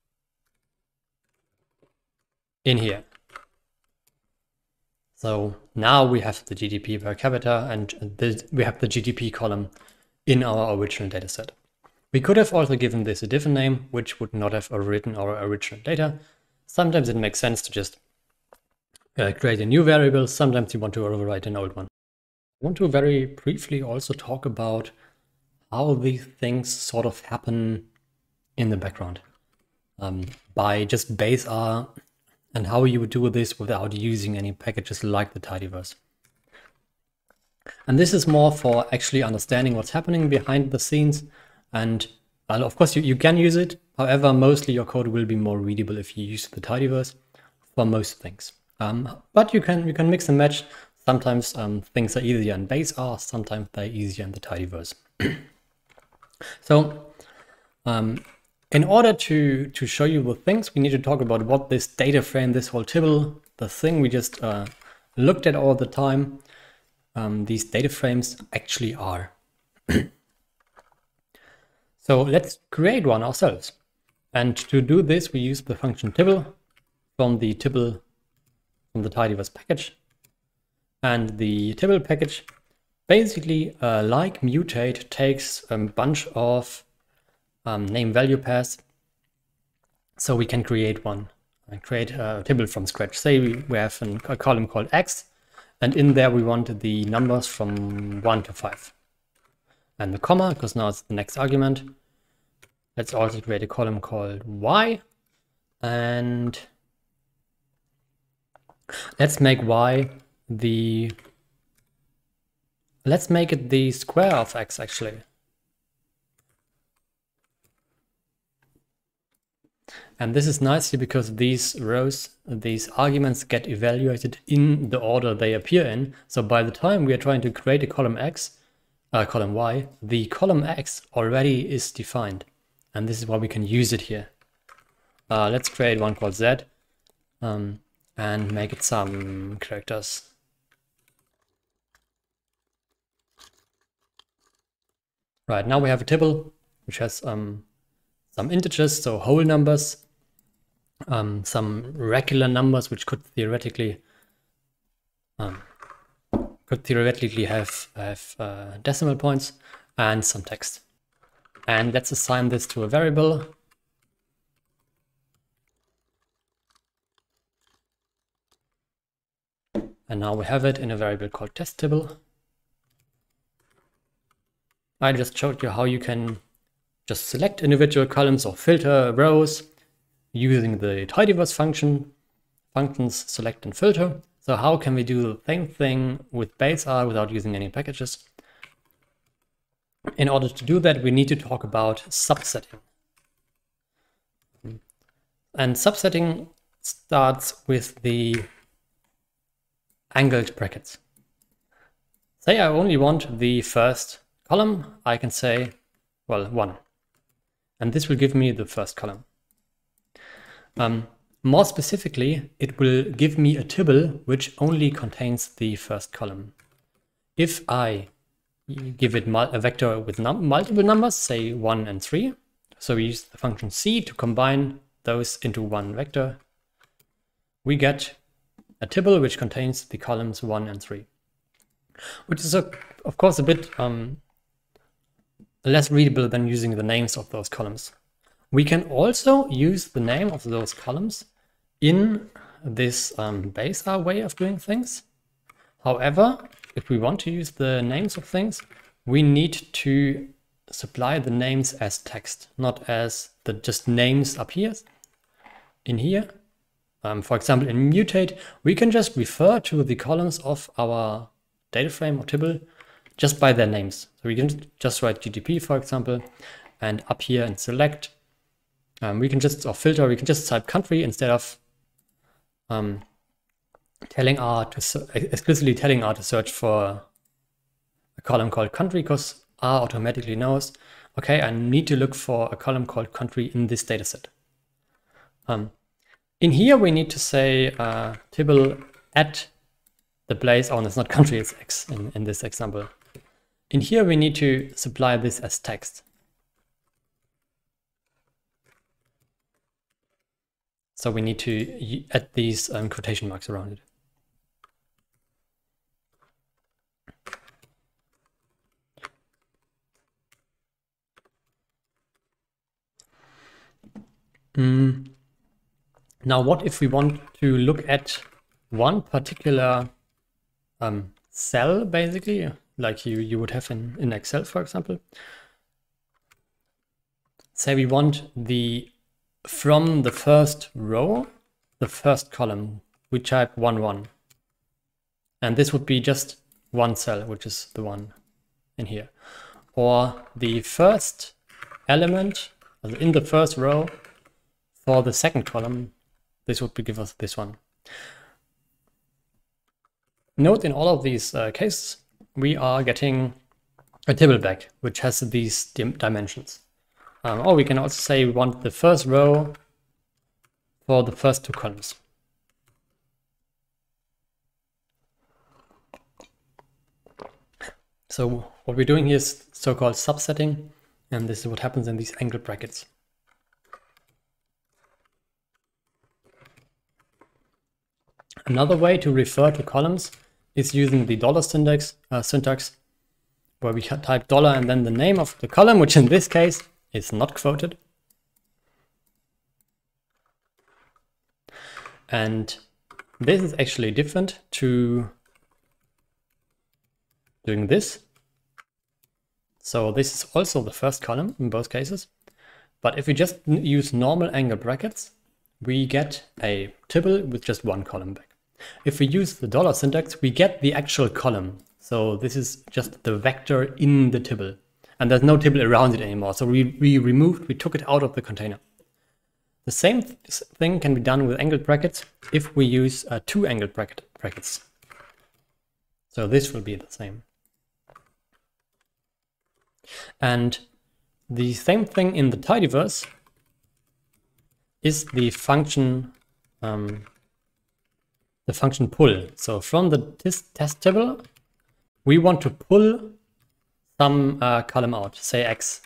in here. So now we have the GDP per capita and we have the GDP column in our original dataset. We could have also given this a different name, which would not have overwritten our original data. Sometimes it makes sense to just create a new variable. Sometimes you want to overwrite an old one. I want to very briefly also talk about how these things sort of happen in the background by just base R, and how you would do this without using any packages like the tidyverse. And this is more for actually understanding what's happening behind the scenes. And of course you can use it. However, mostly your code will be more readable if you use the tidyverse for most things. But you can mix and match. Sometimes things are easier in base R, sometimes they're easier in the tidyverse. So in order to show you the things, we need to talk about what this data frame, this whole tibble, the thing we just looked at all the time, these data frames actually are. So let's create one ourselves. And to do this, we use the function tibble from the tidyverse package. And the tibble package basically, like mutate, takes a bunch of name value pairs. So we can create one, create a tibble from scratch. Say we have a column called X, and in there we want the numbers from 1 to 5. And the comma, because now it's the next argument. Let's also create a column called Y, and let's make Y let's make it the square of X actually. And this is nicely because these rows, these arguments get evaluated in the order they appear in. So by the time we are trying to create a column Y, the column X already is defined. And this is why we can use it here. Let's create one called Z and make it some characters. Right, now we have a tibble which has some integers, so whole numbers, some regular numbers which could theoretically have decimal points, and some text. And let's assign this to a variable. And now we have it in a variable called test_tibble. I just showed you how you can just select individual columns or filter rows using the tidyverse functions select and filter. So how can we do the same thing with base R without using any packages? In order to do that, we need to talk about subsetting. And subsetting starts with the angled brackets. Say I only want the first column, I can say, well, 1. And this will give me the first column. More specifically, it will give me a tibble which only contains the first column. If I give it a vector with multiple numbers, say 1 and 3, so we use the function C to combine those into one vector. we get a table which contains the columns 1 and 3, which is of course a bit less readable than using the names of those columns. We can also use the name of those columns in this base R way of doing things. However, if we want to use the names of things, we need to supply the names as text, not as the just names up here. In here, for example, in mutate, we can just refer to the columns of our data frame or table just by their names. So we can just write GTP, for example, and up here in select, we can just, or filter, we can just type country instead of telling R to explicitly telling R to search for a column called country, because R automatically knows, okay, I need to look for a column called country in this dataset. In here, we need to say table at the place, oh, and it's not country, it's X in this example. In here, we need to supply this as text. So we need to add these quotation marks around it. Now, what if we want to look at one particular cell, basically, like you would have in Excel, for example? Say we want from the first row, the first column, we type 1, 1. And this would be just one cell, which is the one in here. Or the first element in the first row for the second column, this would give us this one. Note in all of these cases, we are getting a table back, which has these dimensions. Or we can also say we want the first row for the first 2 columns. So what we're doing here is so-called subsetting, and this is what happens in these angled brackets. Another way to refer to columns is using the dollar syntax, where we type dollar and then the name of the column, which in this case is not quoted. And this is actually different to doing this. So this is also the first column in both cases. But if we just use normal angle brackets, we get a table with just one column back. If we use the dollar syntax, we get the actual column. So this is just the vector in the table. And there's no table around it anymore. So we took it out of the container. The same thing can be done with angled brackets if we use 2 angled brackets. So this will be the same. And the same thing in the tidyverse is the function pull. So from the test table, we want to pull some column out, say X.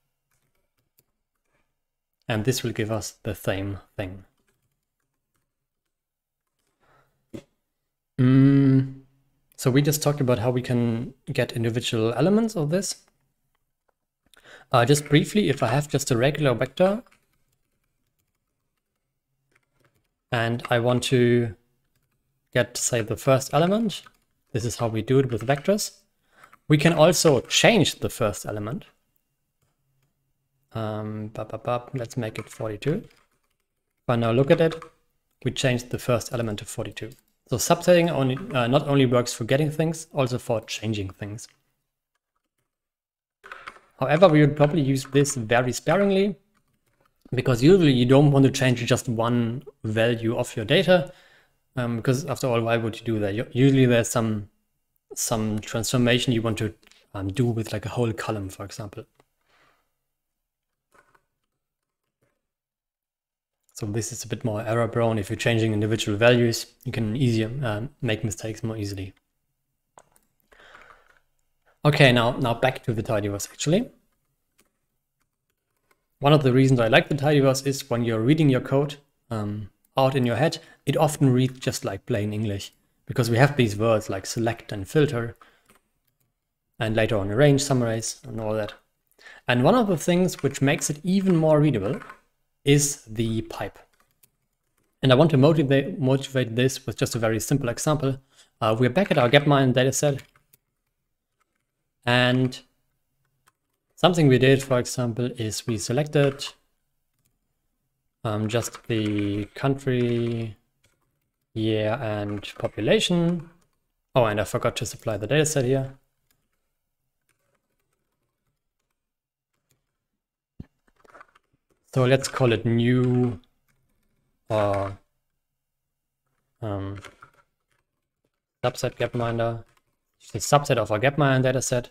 And this will give us the same thing. So we just talked about how we can get individual elements of this. Just briefly, if I have just a regular vector and I want to get, say, the first element, this is how we do it with vectors. We can also change the first element. Let's make it 42. If I now look at it, we changed the first element to 42. So subsetting not only works for getting things, also for changing things. However, we would probably use this very sparingly, because usually you don't want to change just one value of your data, because after all, why would you do that? Usually there's some transformation you want to do with like a whole column, for example. So this is a bit more error prone. If you're changing individual values, you can make mistakes more easily. Okay, now back to the tidyverse actually. One of the reasons I like the tidyverse is when you're reading your code out in your head, it often reads just like plain English because we have these words like select and filter and later on arrange, summarize and all that. And one of the things which makes it even more readable is the pipe. And I want to motivate this with just a very simple example. We're back at our Gapminder dataset. And something we did, for example, is we selected just the country, year, and population. Oh, and I forgot to supply the dataset here. So let's call it new or subset Gapminder. The subset of our Gapminder dataset.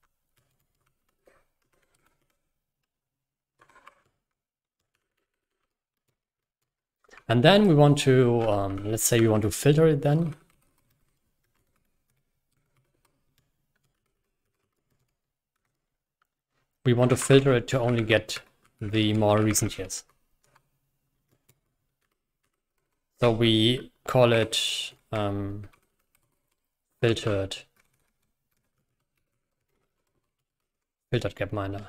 And then we want to, let's say we want to filter it then. We want to filter it to only get the more recent years. So we call it filtered Gapminder.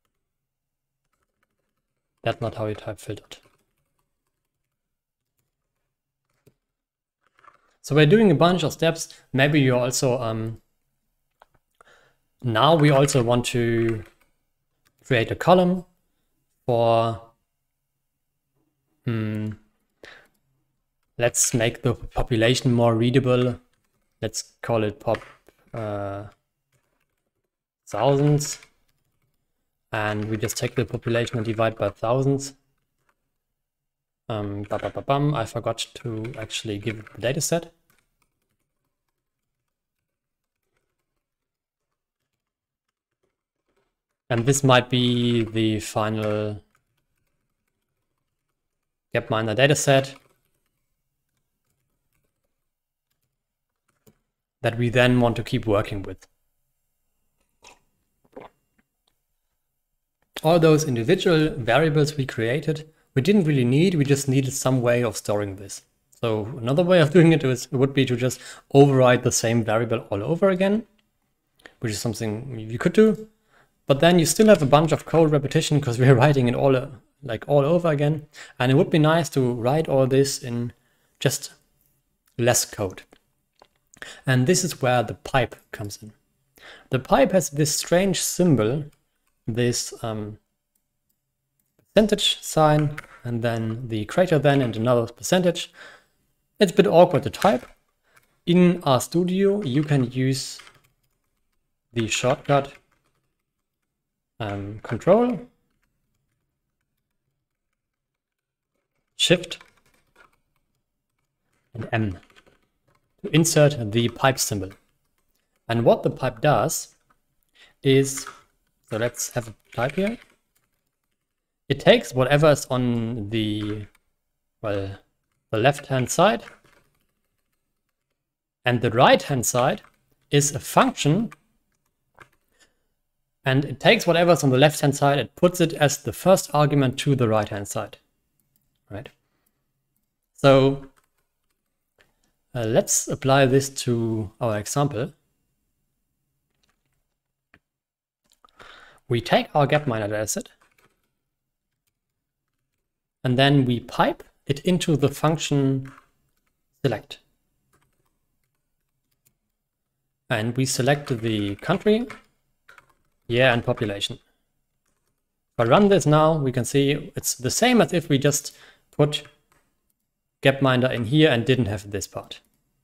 That's not how you type filtered. So we're doing a bunch of steps. Maybe you also, now we also want to create a column for, let's make the population more readable. Let's call it pop thousands. And we just take the population and divide by thousands. I forgot to actually give it the dataset. And this might be the final Gapminder dataset that we then want to keep working with. All those individual variables we created, we didn't really need, we just needed some way of storing this. So another way of doing it would be to just override the same variable all over again, which is something you could do. But then you still have a bunch of code repetition because we're writing it all over again. And it would be nice to write all this in just less code. And this is where the pipe comes in. The pipe has this strange symbol, this percentage sign, and then the greater than and another percentage. It's a bit awkward to type. In RStudio, you can use the shortcut Control, Shift, and M to insert the pipe symbol. And what the pipe does is, so let's have a type here. It takes whatever is on the, well, the left-hand side, and the right-hand side is a function, and it takes whatever's on the left-hand side, it puts it as the first argument to the right-hand side, right? So let's apply this to our example. We take our Gapminder dataset, and then we pipe it into the function select. And we select the country, year, and population. If I run this now, we can see it's the same as if we just put Gapminder in here and didn't have this part.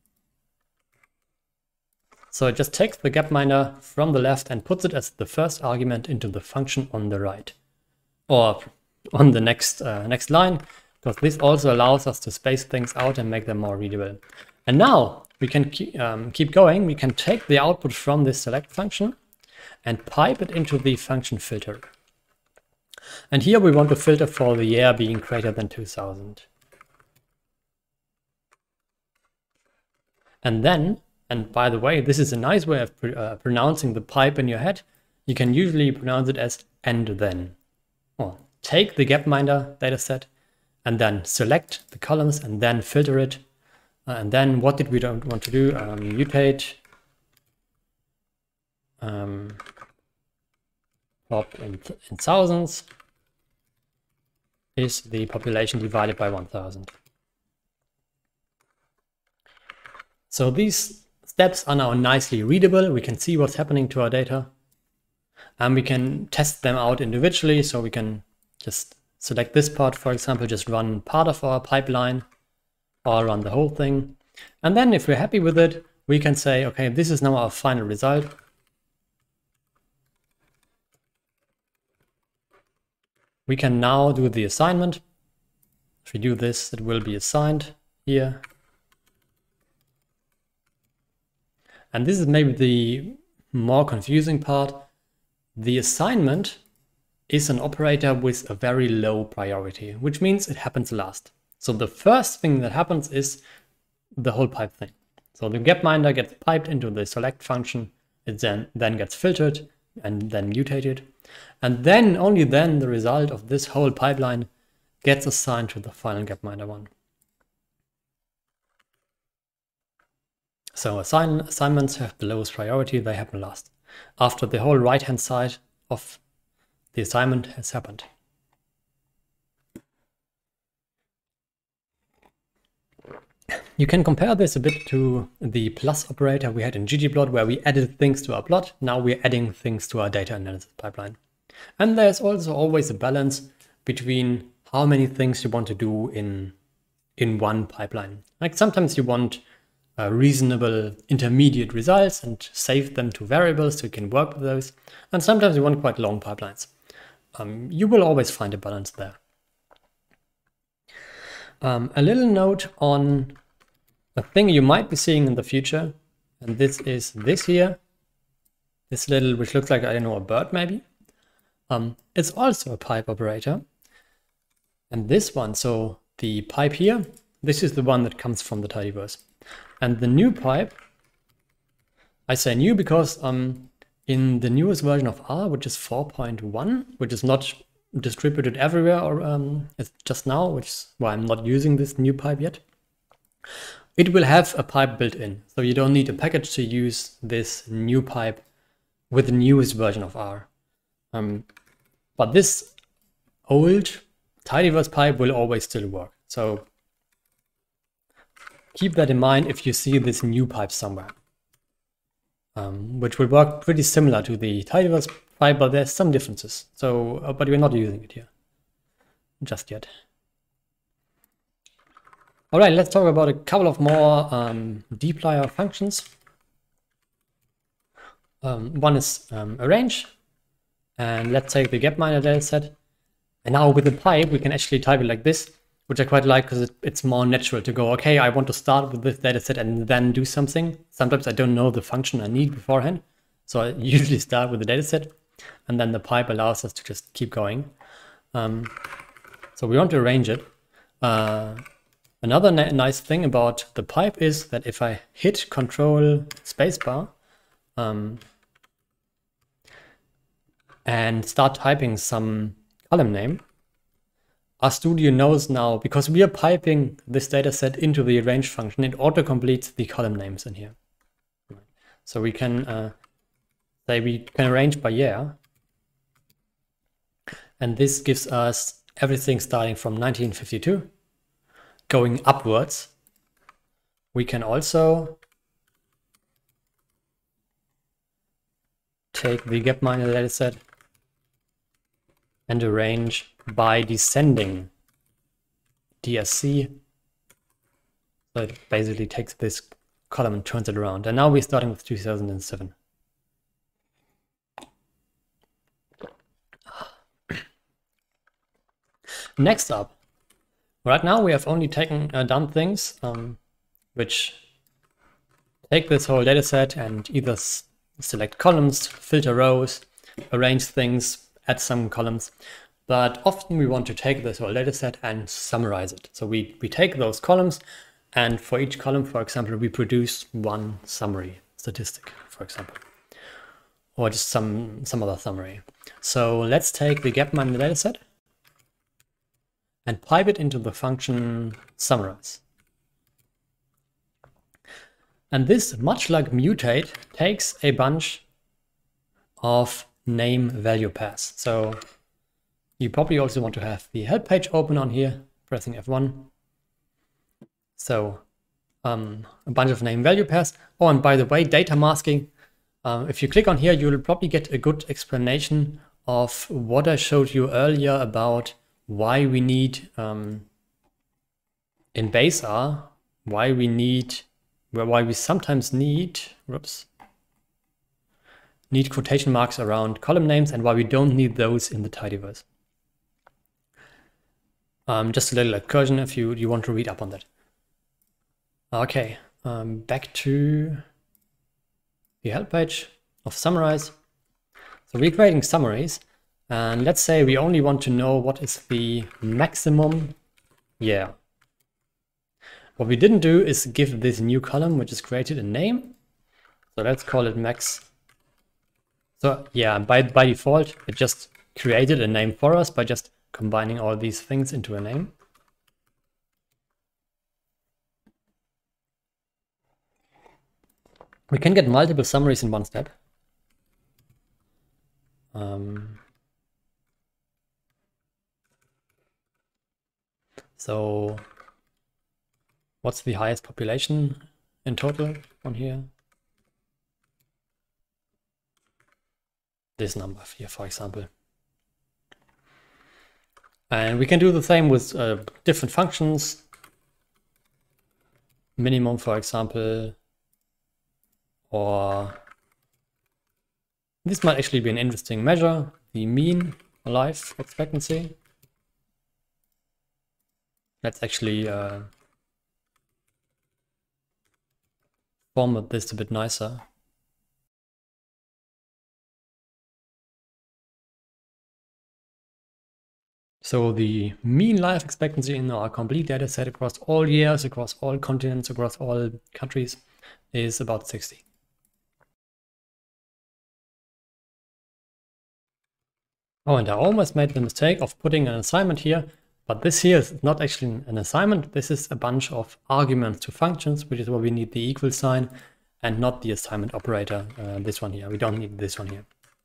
So it just takes the Gapminder from the left and puts it as the first argument into the function on the right, or on the next line, because this also allows us to space things out and make them more readable. And now we can keep going. We can take the output from this select function and pipe it into the function filter. And here we want to filter for the year being greater than 2000. And then, and by the way, this is a nice way of pronouncing the pipe in your head. You can usually pronounce it as and then. Or take the Gapminder dataset and then select the columns and then filter it. And then what did we don't want to do? Mutate pop in thousands is the population divided by 1000. So these steps are now nicely readable. We can see what's happening to our data, and we can test them out individually. So we can just select this part, for example, just run part of our pipeline or run the whole thing. And then if we're happy with it, we can say, okay, this is now our final result. We can now do the assignment. If we do this, it will be assigned here. And this is maybe the more confusing part. The assignment is an operator with a very low priority, which means it happens last. So the first thing that happens is the whole pipe thing. So the gapminder gets piped into the select function. It then gets filtered and then mutated. And then, only then, the result of this whole pipeline gets assigned to the final gapminder one. So assignments have the lowest priority, they happen last, after the whole right-hand side of the assignment has happened. You can compare this a bit to the plus operator we had in ggplot, where we added things to our plot. Now we're adding things to our data analysis pipeline. And there's also always a balance between how many things you want to do in one pipeline. Like sometimes you want reasonable intermediate results and save them to variables so you can work with those. And sometimes you want quite long pipelines. You will always find a balance there. A little note on a thing you might be seeing in the future, and this is this here, this little, which looks like, I don't know, a bird maybe. It's also a pipe operator. And this one, so the pipe here, this is the one that comes from the tidyverse. And the new pipe, I say new because in the newest version of R, which is 4.1, which is not distributed everywhere, or it's just now, which is why I'm not using this new pipe yet. It will have a pipe built in, so you don't need a package to use this new pipe with the newest version of R. But this old tidyverse pipe will always still work. So keep that in mind if you see this new pipe somewhere, which will work pretty similar to the tidyverse pipe, but there's some differences. So, but we're not using it here just yet. All right, let's talk about a couple of more dplyr functions. One is arrange, and let's take the gapminder dataset. And now with the pipe, we can actually type it like this, which I quite like because it's more natural to go, okay, I want to start with this dataset and then do something. Sometimes I don't know the function I need beforehand, so I usually start with the dataset, and then the pipe allows us to just keep going. So we want to arrange it. Another nice thing about the pipe is that if I hit Control spacebar and start typing some column name, RStudio knows now, because we are piping this dataset into the arrange function, it auto-completes the column names in here. So we can say we can arrange by year, and this gives us everything starting from 1952. Going upwards, we can also take the gapminder dataset and arrange by descending DSC. So it basically takes this column and turns it around. And now we're starting with 2007. Next up, right now we have only done things which take this whole dataset and either select columns, filter rows, arrange things, add some columns. But often we want to take this whole dataset and summarize it. So we take those columns, and for each column, for example, we produce one summary statistic, for example, or just some other summary. So let's take the gapminder dataset. and pipe it into the function summarize. And this, much like mutate, takes a bunch of name value pairs. So you probably also want to have the help page open on here, pressing F1. So a bunch of name value pairs. Oh, and by the way, data masking. If you click on here, you'll probably get a good explanation of what I showed you earlier about why we need in base R, why we sometimes need quotation marks around column names and why we don't need those in the tidyverse. Just a little excursion if you want to read up on that. Okay, back to the help page of summarize. So we're creating summaries, and let's say we only want to know what is the maximum year. What we didn't do is give this new column, which is created, a name. So let's call it max. So yeah, by default, it just created a name for us by just combining all these things into a name. We can get multiple summaries in one step. So what's the highest population in total on here? This number here, for example. And we can do the same with different functions. Minimum, for example, or this might actually be an interesting measure, the mean life expectancy. Let's actually format this a bit nicer. So the mean life expectancy in our complete data set across all years, across all continents, across all countries is about 60. Oh, and I almost made the mistake of putting an assignment here, but this here is not actually an assignment. This is a bunch of arguments to functions, which is where we need the equal sign and not the assignment operator, this one here. We don't need this one here.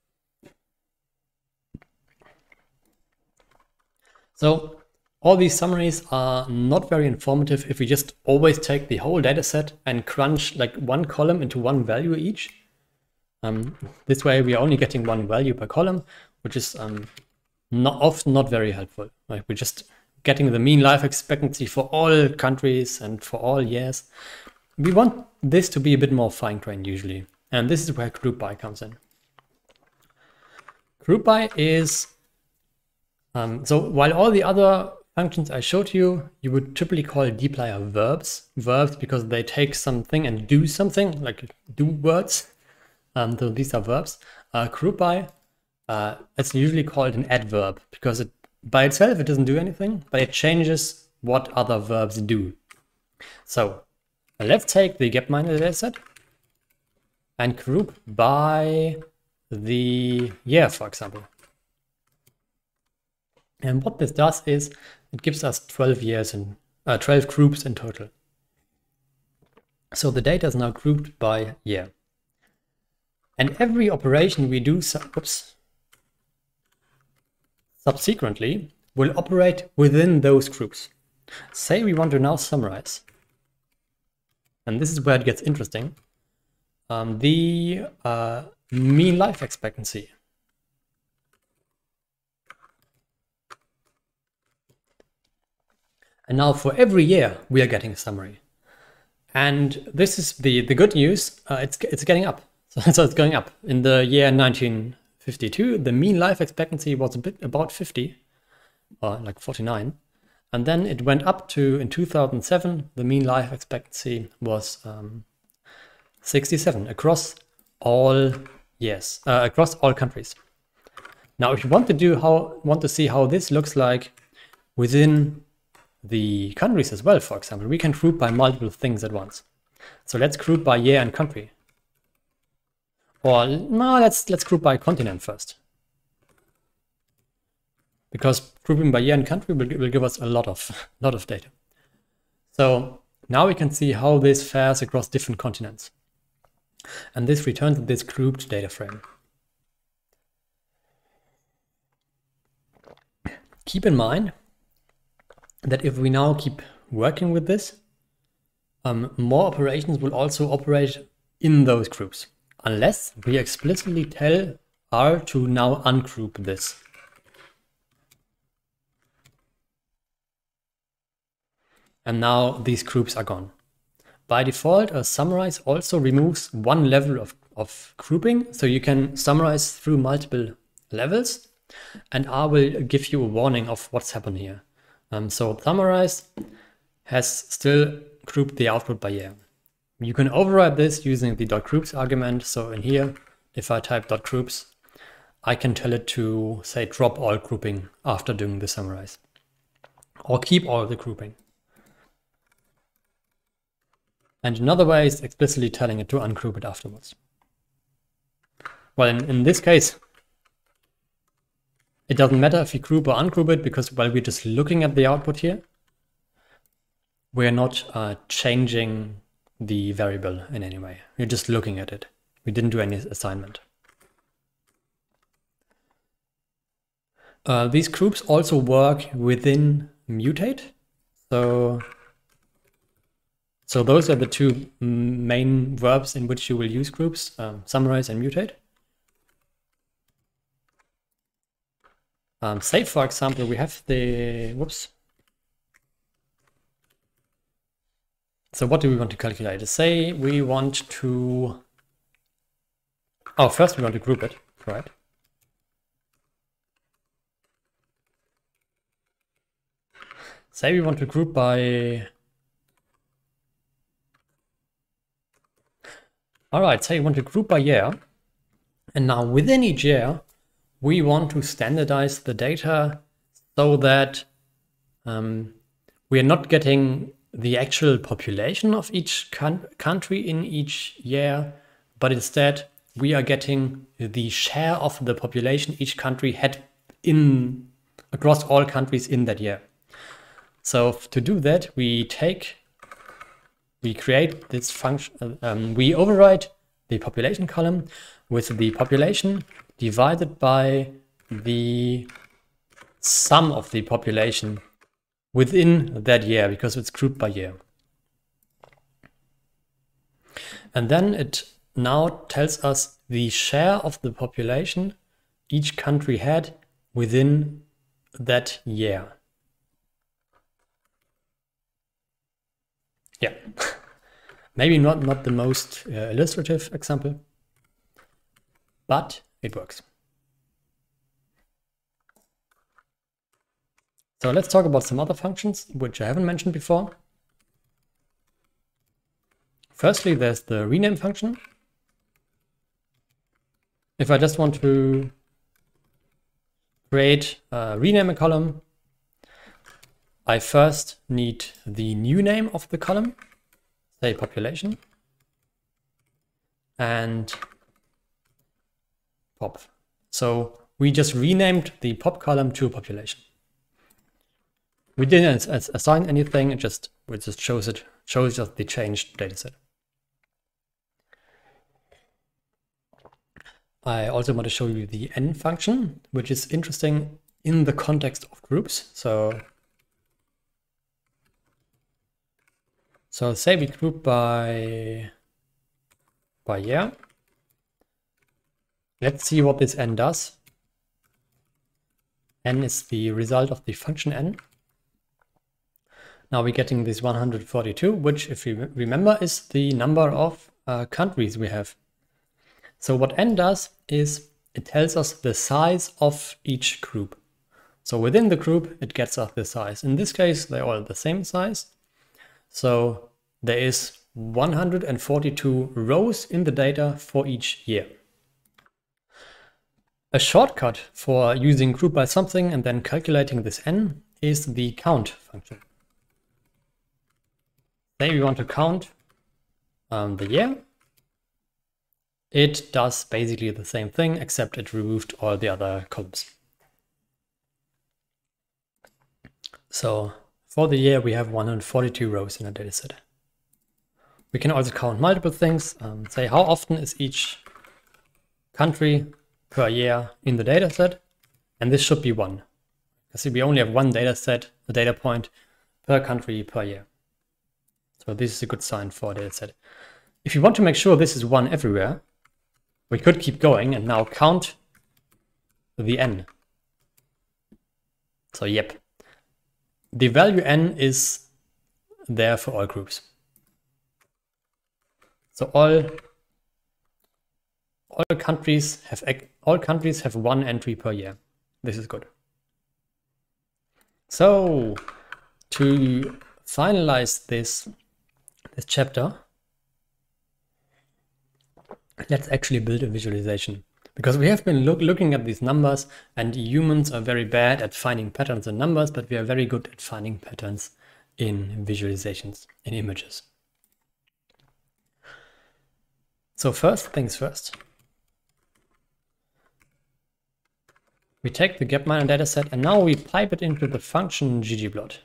So all these summaries are not very informative if we just always take the whole data set and crunch like one column into one value each. This way we are only getting one value per column, which is often not very helpful. Like we're just getting the mean life expectancy for all countries and for all years. We want this to be a bit more fine-grained usually. And this is where group by comes in. Group by is, so while all the other functions I showed you, you would typically call dplyr verbs. Verbs because they take something and do something, like do words. So these are verbs. Group by, it's usually called an adverb because it by itself it doesn't do anything, but it changes what other verbs do. So let's take the Gapminder dataset and group by the year, for example. And what this does is it gives us 12 years and 12 groups in total. So the data is now grouped by year. And every operation we do subsequently will operate within those groups. Say we want to now summarize. And this is where it gets interesting. The mean life expectancy. And now for every year, we are getting a summary. And this is the good news. It's getting up. So it's going up. In the year 1952, the mean life expectancy was about 50, or like 49. And then it went up to, in 2007, the mean life expectancy was 67 across all years, across all countries. Now, if you want to see how this looks like within the countries as well, for example, we can group by multiple things at once. So let's group by year and country. Or no, let's group by continent first. because grouping by year and country will give us a lot of data. So now we can see how this fares across different continents. And this returns this grouped data frame. Keep in mind that if we now keep working with this, more operations will also operate in those groups, unless we explicitly tell R to now ungroup this. And now these groups are gone. By default, a summarize also removes one level of grouping, so you can summarize through multiple levels, and R will give you a warning of what's happened here. So summarize has still grouped the output by year. You can override this using the .groups argument. So in here, if I type .groups, I can tell it to say drop all grouping after doing the summarize, or keep all the grouping. And another way is explicitly telling it to ungroup it afterwards. Well, in this case, it doesn't matter if you group or ungroup it, because while we're just looking at the output here, we're not changing the variable in any way. We're just looking at it. We didn't do any assignment. These groups also work within mutate. So those are the two main verbs in which you will use groups, summarize and mutate. Say, for example, we have the, whoops. So what do we want to calculate? Say we want to, oh, first we want to group it, right? Say we want to group by, all right, say we want to group by year. And now within each year, we want to standardize the data so that we are not getting the actual population of each country in each year, but instead we are getting the share of the population each country had across all countries in that year. So to do that, we create this function, we override the population column with the population divided by the sum of the population within that year, because it's grouped by year. And then it now tells us the share of the population each country had within that year. Yeah, maybe not the most illustrative example, but it works. So let's talk about some other functions which I haven't mentioned before. Firstly, there's the rename function. If I just want to rename a column, I first need the new name of the column, say population, and pop. So we just renamed the pop column to population. We didn't assign anything, it just shows us the changed dataset. I also want to show you the n function, which is interesting in the context of groups. So say we group by year. Let's see what this n does. N is the result of the function n. Now we're getting this 142, which, if you remember, is the number of countries we have. So what n does is it tells us the size of each group. So within the group, it gets us the size. In this case, they're all the same size. So there is 142 rows in the data for each year. A shortcut for using group by something and then calculating this n is the count function. Say we want to count the year. It does basically the same thing, except it removed all the other columns. So for the year, we have 142 rows in a dataset. We can also count multiple things, say how often is each country per year in the dataset, and this should be 1. Because we only have one dataset, a data point per country per year. So this is a good sign for a dataset. If you want to make sure this is 1 everywhere, we could keep going and now count the n. So yep, the value n is there for all groups. So all countries have 1 entry per year. This is good. So to finalize this chapter, let's actually build a visualization. Because we have been looking at these numbers, and humans are very bad at finding patterns in numbers, but we are very good at finding patterns in visualizations, in images. So first things first. We take the Gapminder dataset and now we pipe it into the function ggplot.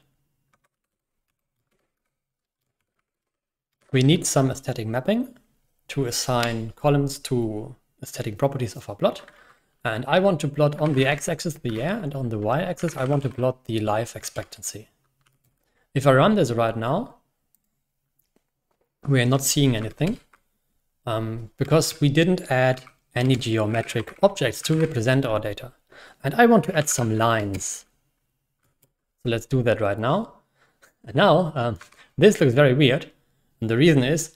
We need some aesthetic mapping to assign columns to aesthetic properties of our plot. And I want to plot on the x-axis the year, and on the y-axis I want to plot the life expectancy. If I run this right now, we are not seeing anything because we didn't add any geometric objects to represent our data. And I want to add some lines. So let's do that right now. And now this looks very weird. And the reason is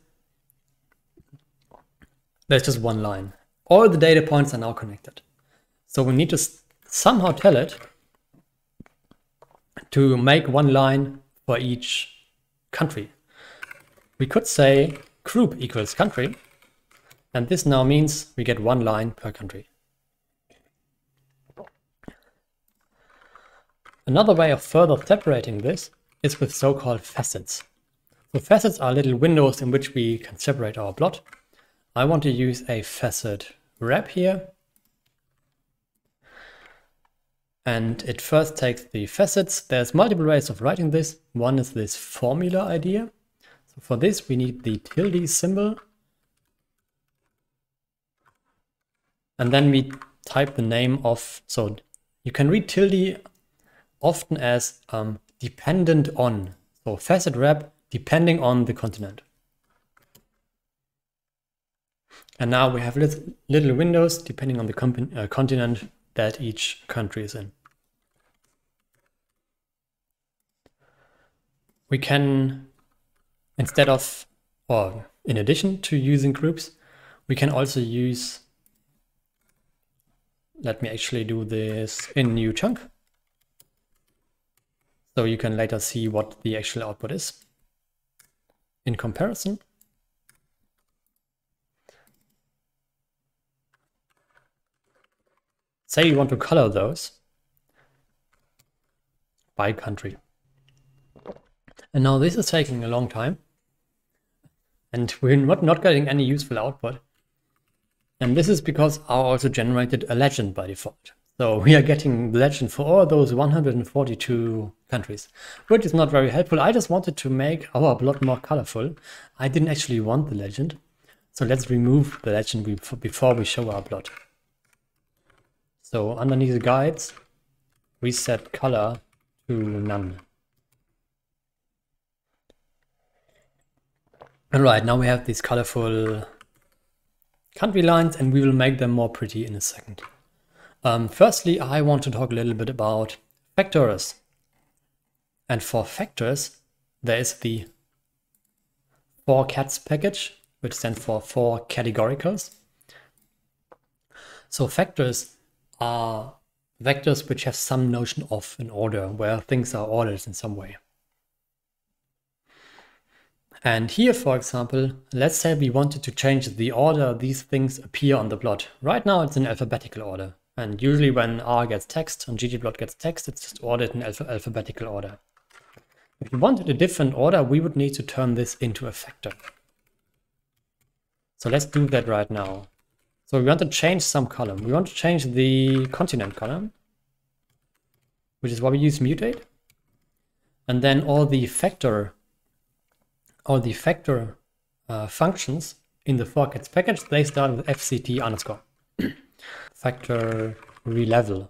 there's just one line. All the data points are now connected. So we need to somehow tell it to make one line for each country. We could say group equals country. And this now means we get one line per country. Another way of further separating this is with so-called facets. So facets are little windows in which we can separate our plot. I want to use a facet wrap here. And it first takes the facets. There's multiple ways of writing this. One is this formula idea. So for this, we need the tilde symbol. And then we type the name of, so you can read tilde often as dependent on. So facet wrap depending on the continent. And now we have little windows depending on the continent that each country is in. We can, instead of, or in addition to using groups, we can also use, let me actually do this in new chunk. So you can later see what the actual output is in comparison. Say you want to color those by country. And now this is taking a long time. And we're not getting any useful output. And this is because R also generated a legend by default. So we are getting the legend for all those 142 countries, which is not very helpful. I just wanted to make our plot more colorful. I didn't actually want the legend. So let's remove the legend before we show our plot. So underneath the guides, we set color to none. All right, now we have these colorful country lines and we will make them more pretty in a second. Firstly, I want to talk a little bit about factors. And for factors, there is the 4cats package, which stands for 4 categoricals. So factors are vectors which have some notion of an order, where things are ordered in some way. And here, for example, let's say we wanted to change the order these things appear on the plot. Right now it's in alphabetical order. And usually when R gets text and ggplot gets text, it's just ordered in alphabetical order. If we wanted a different order, we would need to turn this into a factor. So let's do that right now. So we want to change some column. We want to change the continent column, which is why we use mutate. and then all the factor functions in the forgets package, they start with fct underscore factor relevel.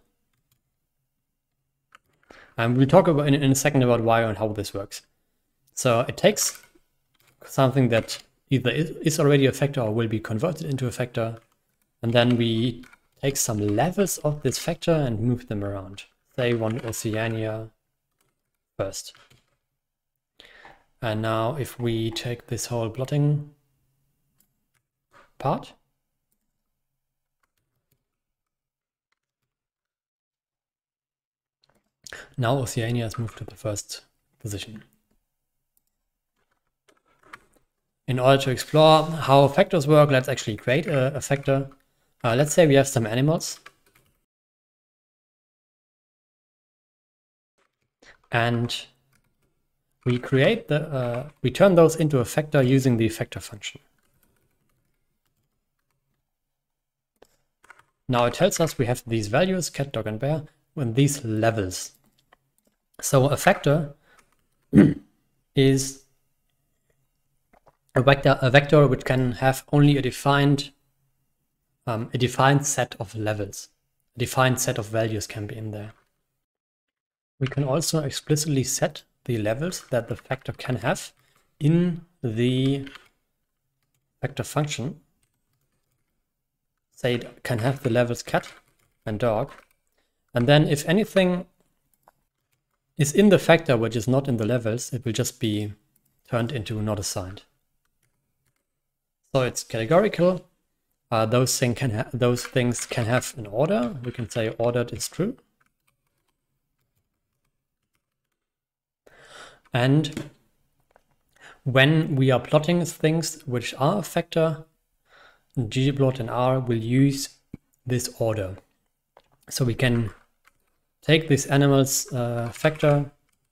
And we'll talk about in a second about why and how this works. So it takes something that either is already a factor or will be converted into a factor, and then we take some levels of this factor and move them around. Say we want Oceania first. And now if we take this whole plotting part, now Oceania has moved to the first position. In order to explore how factors work, let's actually create a factor. Let's say we have some animals. And we create we turn those into a factor using the factor function. Now it tells us we have these values, cat, dog, and bear, with these levels. So a factor is a vector which can have only a defined set of levels. A defined set of values can be in there. We can also explicitly set the levels that the factor can have in the factor function. Say it can have the levels cat and dog. And then if anything is in the factor which is not in the levels, it will just be turned into not assigned. So it's categorical. Those things can have an order. We can say ordered is true. And when we are plotting things which are a factor, ggplot and R will use this order. So we can take this animal's factor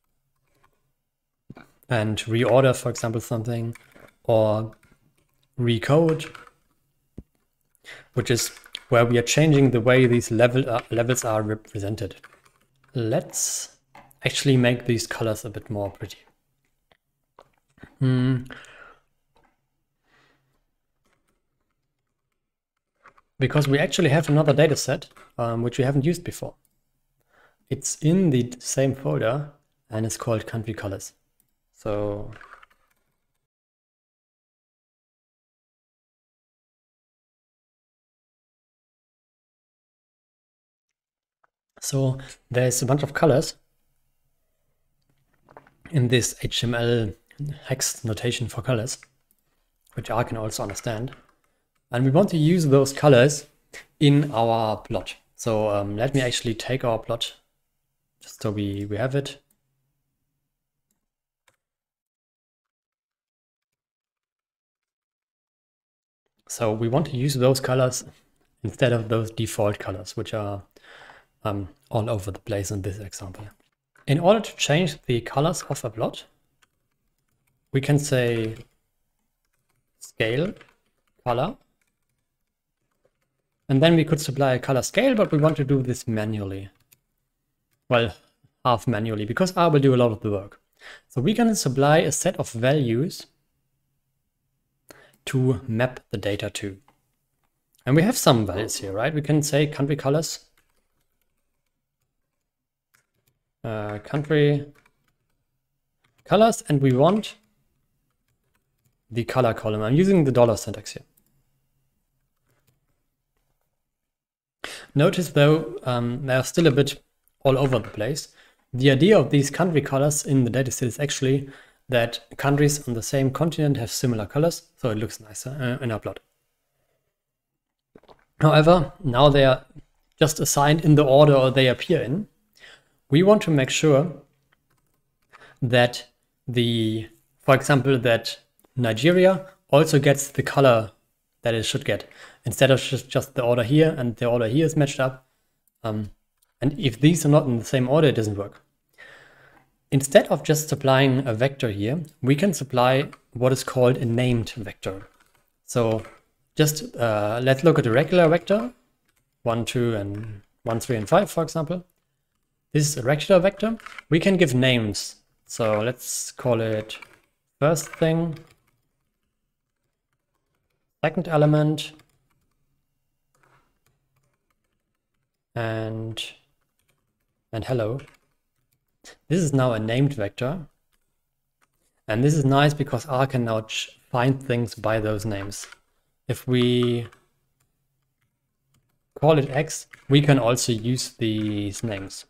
and reorder, for example, something, or recode, which is where we are changing the way these levels are represented. Let's actually make these colors a bit more pretty. Because we actually have another data set which we haven't used before. It's in the same folder and it's called country colors. So there's a bunch of colors in this HTML hex notation for colors, which R can also understand. And we want to use those colors in our plot. So let me actually take our plot just so we have it. So we want to use those colors instead of those default colors, which are all over the place in this example. In order to change the colors of a plot, we can say scale color. And then we could supply a color scale, but we want to do this manually. Well, half manually, because R will do a lot of the work. So we can supply a set of values to map the data to. And we have some values here, right? We can say country colors. Country colors, and we want the color column. I'm using the dollar syntax here. Notice though, they're still a bit all over the place. The idea of these country colors in the dataset is actually that countries on the same continent have similar colors, so it looks nicer in our plot. However, now they are just assigned in the order they appear in. We want to make sure that for example, that Nigeria also gets the color that it should get, instead of just the order here and the order here is matched up. And if these are not in the same order, it doesn't work. Instead of just supplying a vector here, we can supply what is called a named vector. So just let's look at a regular vector, 1, 2, and 1, 3, and 5, for example. This is a regular vector. We can give names. So let's call it first thing, second element, and hello. This is now a named vector. And this is nice because R can now find things by those names. If we call it X, we can also use these names.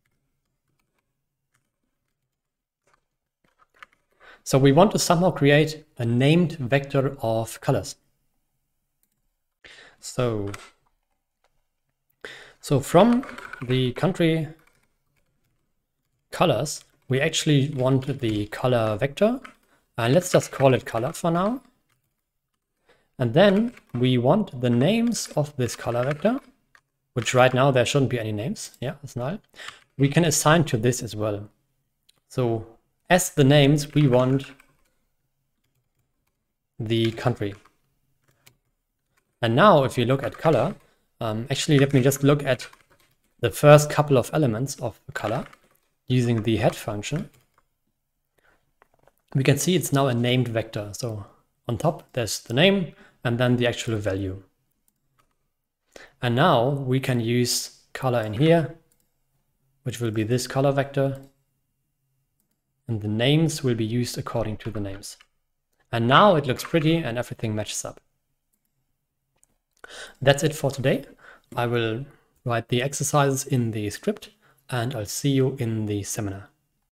So we want to somehow create a named vector of colors. So from the country colors, we actually want the color vector, and let's just call it color for now. And then we want the names of this color vector, which right now there shouldn't be any names. Yeah, it's null. We can assign to this as well. So as the names, we want the country. And now if you look at color, actually let me just look at the first couple of elements of the color using the head function. We can see it's now a named vector. So on top there's the name and then the actual value. And now we can use color in here, which will be this color vector. And the names will be used according to the names. And now it looks pretty and everything matches up. That's it for today. I will write the exercises in the script and I'll see you in the seminar.